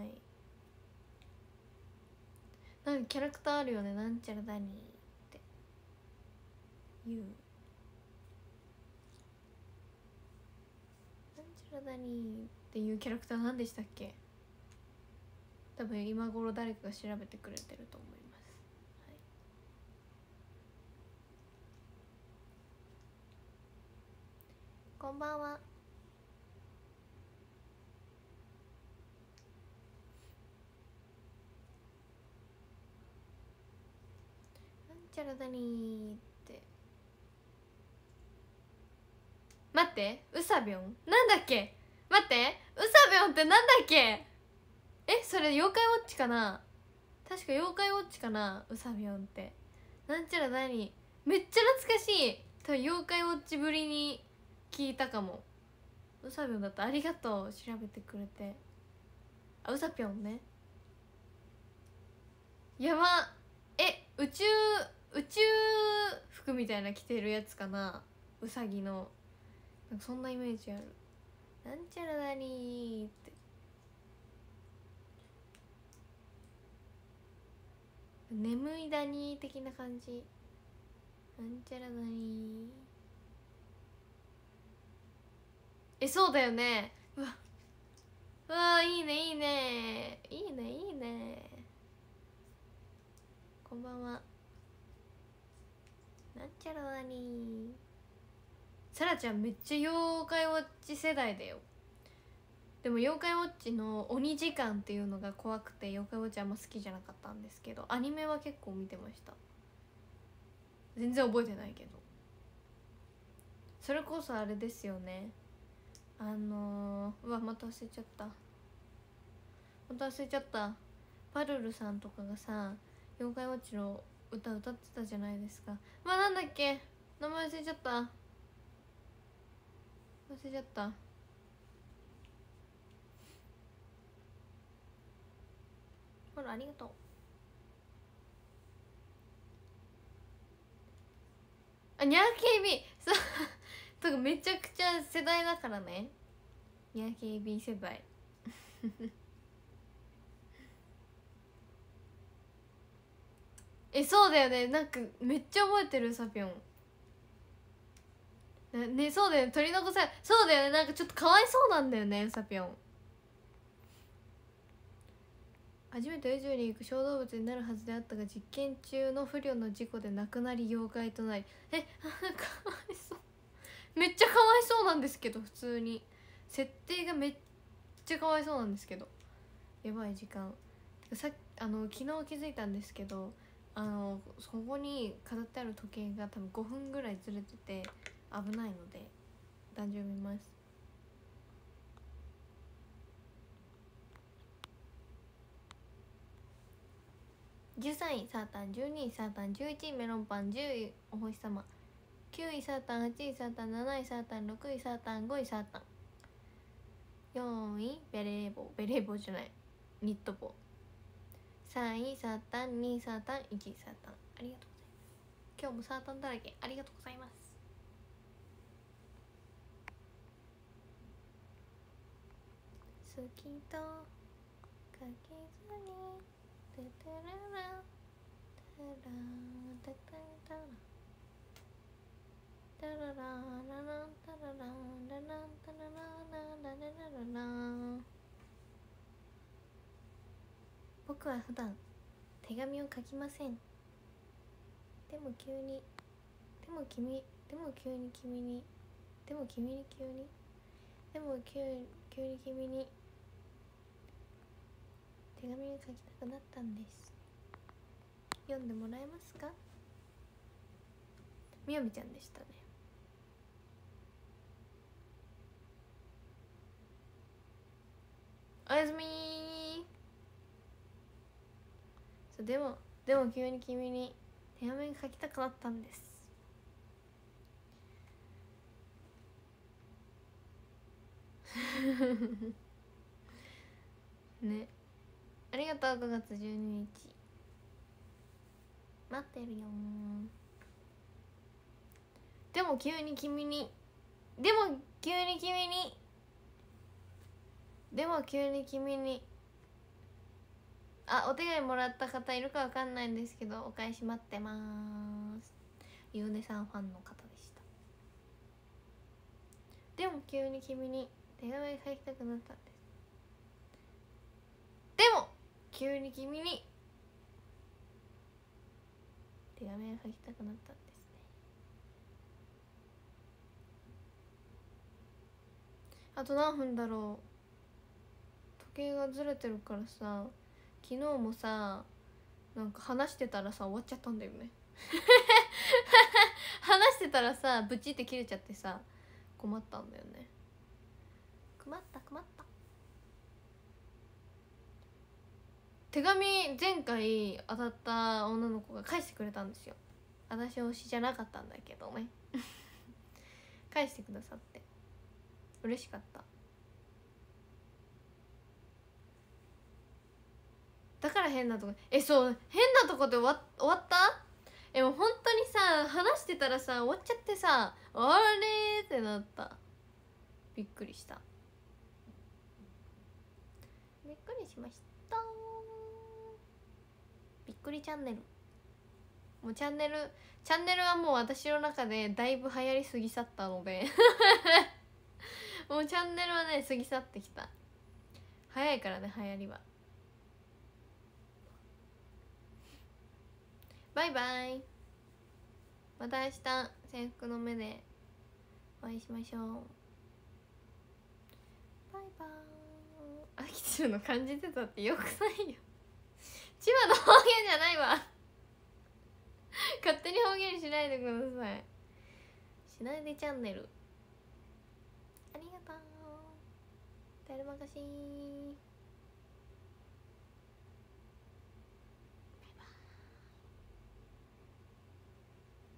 なんかキャラクターあるよね、なんちゃらダニーって言う。なんちゃらダニーっていうキャラクター何でしたっけ。多分今頃誰かが調べてくれてると思います。はい、こんばんは。なんちゃらダニーって待って、ウサビョンなんだっけ。待って、ウサビョンってなんだっけ。え、それ妖怪ウォッチかな。確か妖怪ウォッチかな、ウサビョンって。なんちゃら何、めっちゃ懐かしい。多分妖怪ウォッチぶりに聞いたかも。ウサビョンだった。ありがとう、調べてくれて。あ、ウサピョンね。やば。え、宇宙宇宙服みたいな着てるやつかな、ウサギの。なんかそんなイメージある。なんちゃらだにーって。眠いだにー的な感じ。なんちゃらだにー。え、そうだよね。うわうわ、いいねいいねいいねいいね。こんばんは。なんちゃらだにー。さらちゃんめっちゃ妖怪ウォッチ世代だよ。でも妖怪ウォッチの鬼時間っていうのが怖くて妖怪ウォッチあんま好きじゃなかったんですけど、アニメは結構見てました。 全然覚えてないけど。それこそあれですよね、あのー、うわまた忘れちゃった、また忘れちゃった。パルルさんとかがさ妖怪ウォッチの歌歌ってたじゃないですか。まあなんだっけ、名前忘れちゃった、忘れちゃった。ほらありがとう。あ、ニャー ケービー そうとかめちゃくちゃ世代だからね、ニャー ケービー 世代え、そうだよね、なんかめっちゃ覚えてる。サピョンね、そうだよね、取り残され、そうだよね、なんかちょっとかわいそうなんだよね、サピョン。初めて宇宙に行く小動物になるはずであったが、実験中の不慮の事故で亡くなり妖怪となり、え、かわいそう、めっちゃかわいそうなんですけど、普通に設定がめっちゃかわいそうなんですけど、やばい時間。さあの昨日気づいたんですけど、あのそこに飾ってある時計が多分ごふんぐらいずれてて危ないので壇上見ます。じゅうさんいサータン、じゅうにいサータン、じゅういちいメロンパン、じゅういお星様、きゅういサータン、はちいサータン、なないサータン、ろくいサータン、ごいサータン、よんいベレー帽、ベレー帽じゃない、ニット帽、さんいサータン、にいサータン、いちいサータン。ありがとうございます。今日もサータンだらけ、ありがとうございます。好きとかけずにタタララタラタタタラタララララタララララタラララララララ。僕は普段手紙を書きません。でも急にでも君でも急に君にでも君に急にでも急急に君に手紙を書きたくなったんです。読んでもらえますか？みやびちゃんでしたね。おやすみー。そうでもでも急に君に手紙が書きたくなったんです。ね、ありがとう。ごがつじゅうににち待ってるよ。でも急に君にでも急に君にでも急に君にあ、お手紙もらった方いるかわかんないんですけど、お返し待ってます。ゆうねさんファンの方でした。でも急に君に手紙が書きたくなったんです。でも急に君に手紙が書きたくなったんですね。あと何分だろう。時計がずれてるからさ、昨日もさなんか話してたらさ終わっちゃったんだよね話してたらさブチって切れちゃってさ困ったんだよね。困った困った。手紙前回当たった女の子が返してくれたんですよ。私推しじゃなかったんだけどね返してくださって嬉しかった。だから変なとこえそう変なとこで終わ終わった。えもう本当にさ話してたらさ終わっちゃってさあれーってなった。びっくりした。びっくりしました。びっくりチャンネル。もうチャンネルチャンネルはもう私の中でだいぶ流行りすぎ去ったのでもうチャンネルはね過ぎ去ってきた。早いからね流行りは。バイバイ。また明日制服の目でお会いしましょう。バイバーイ。飽きてるの感じてたってよくないよ千葉の方言じゃないわ勝手に方言にししないでください。しないでチャンネルありがとう。だるまかしー。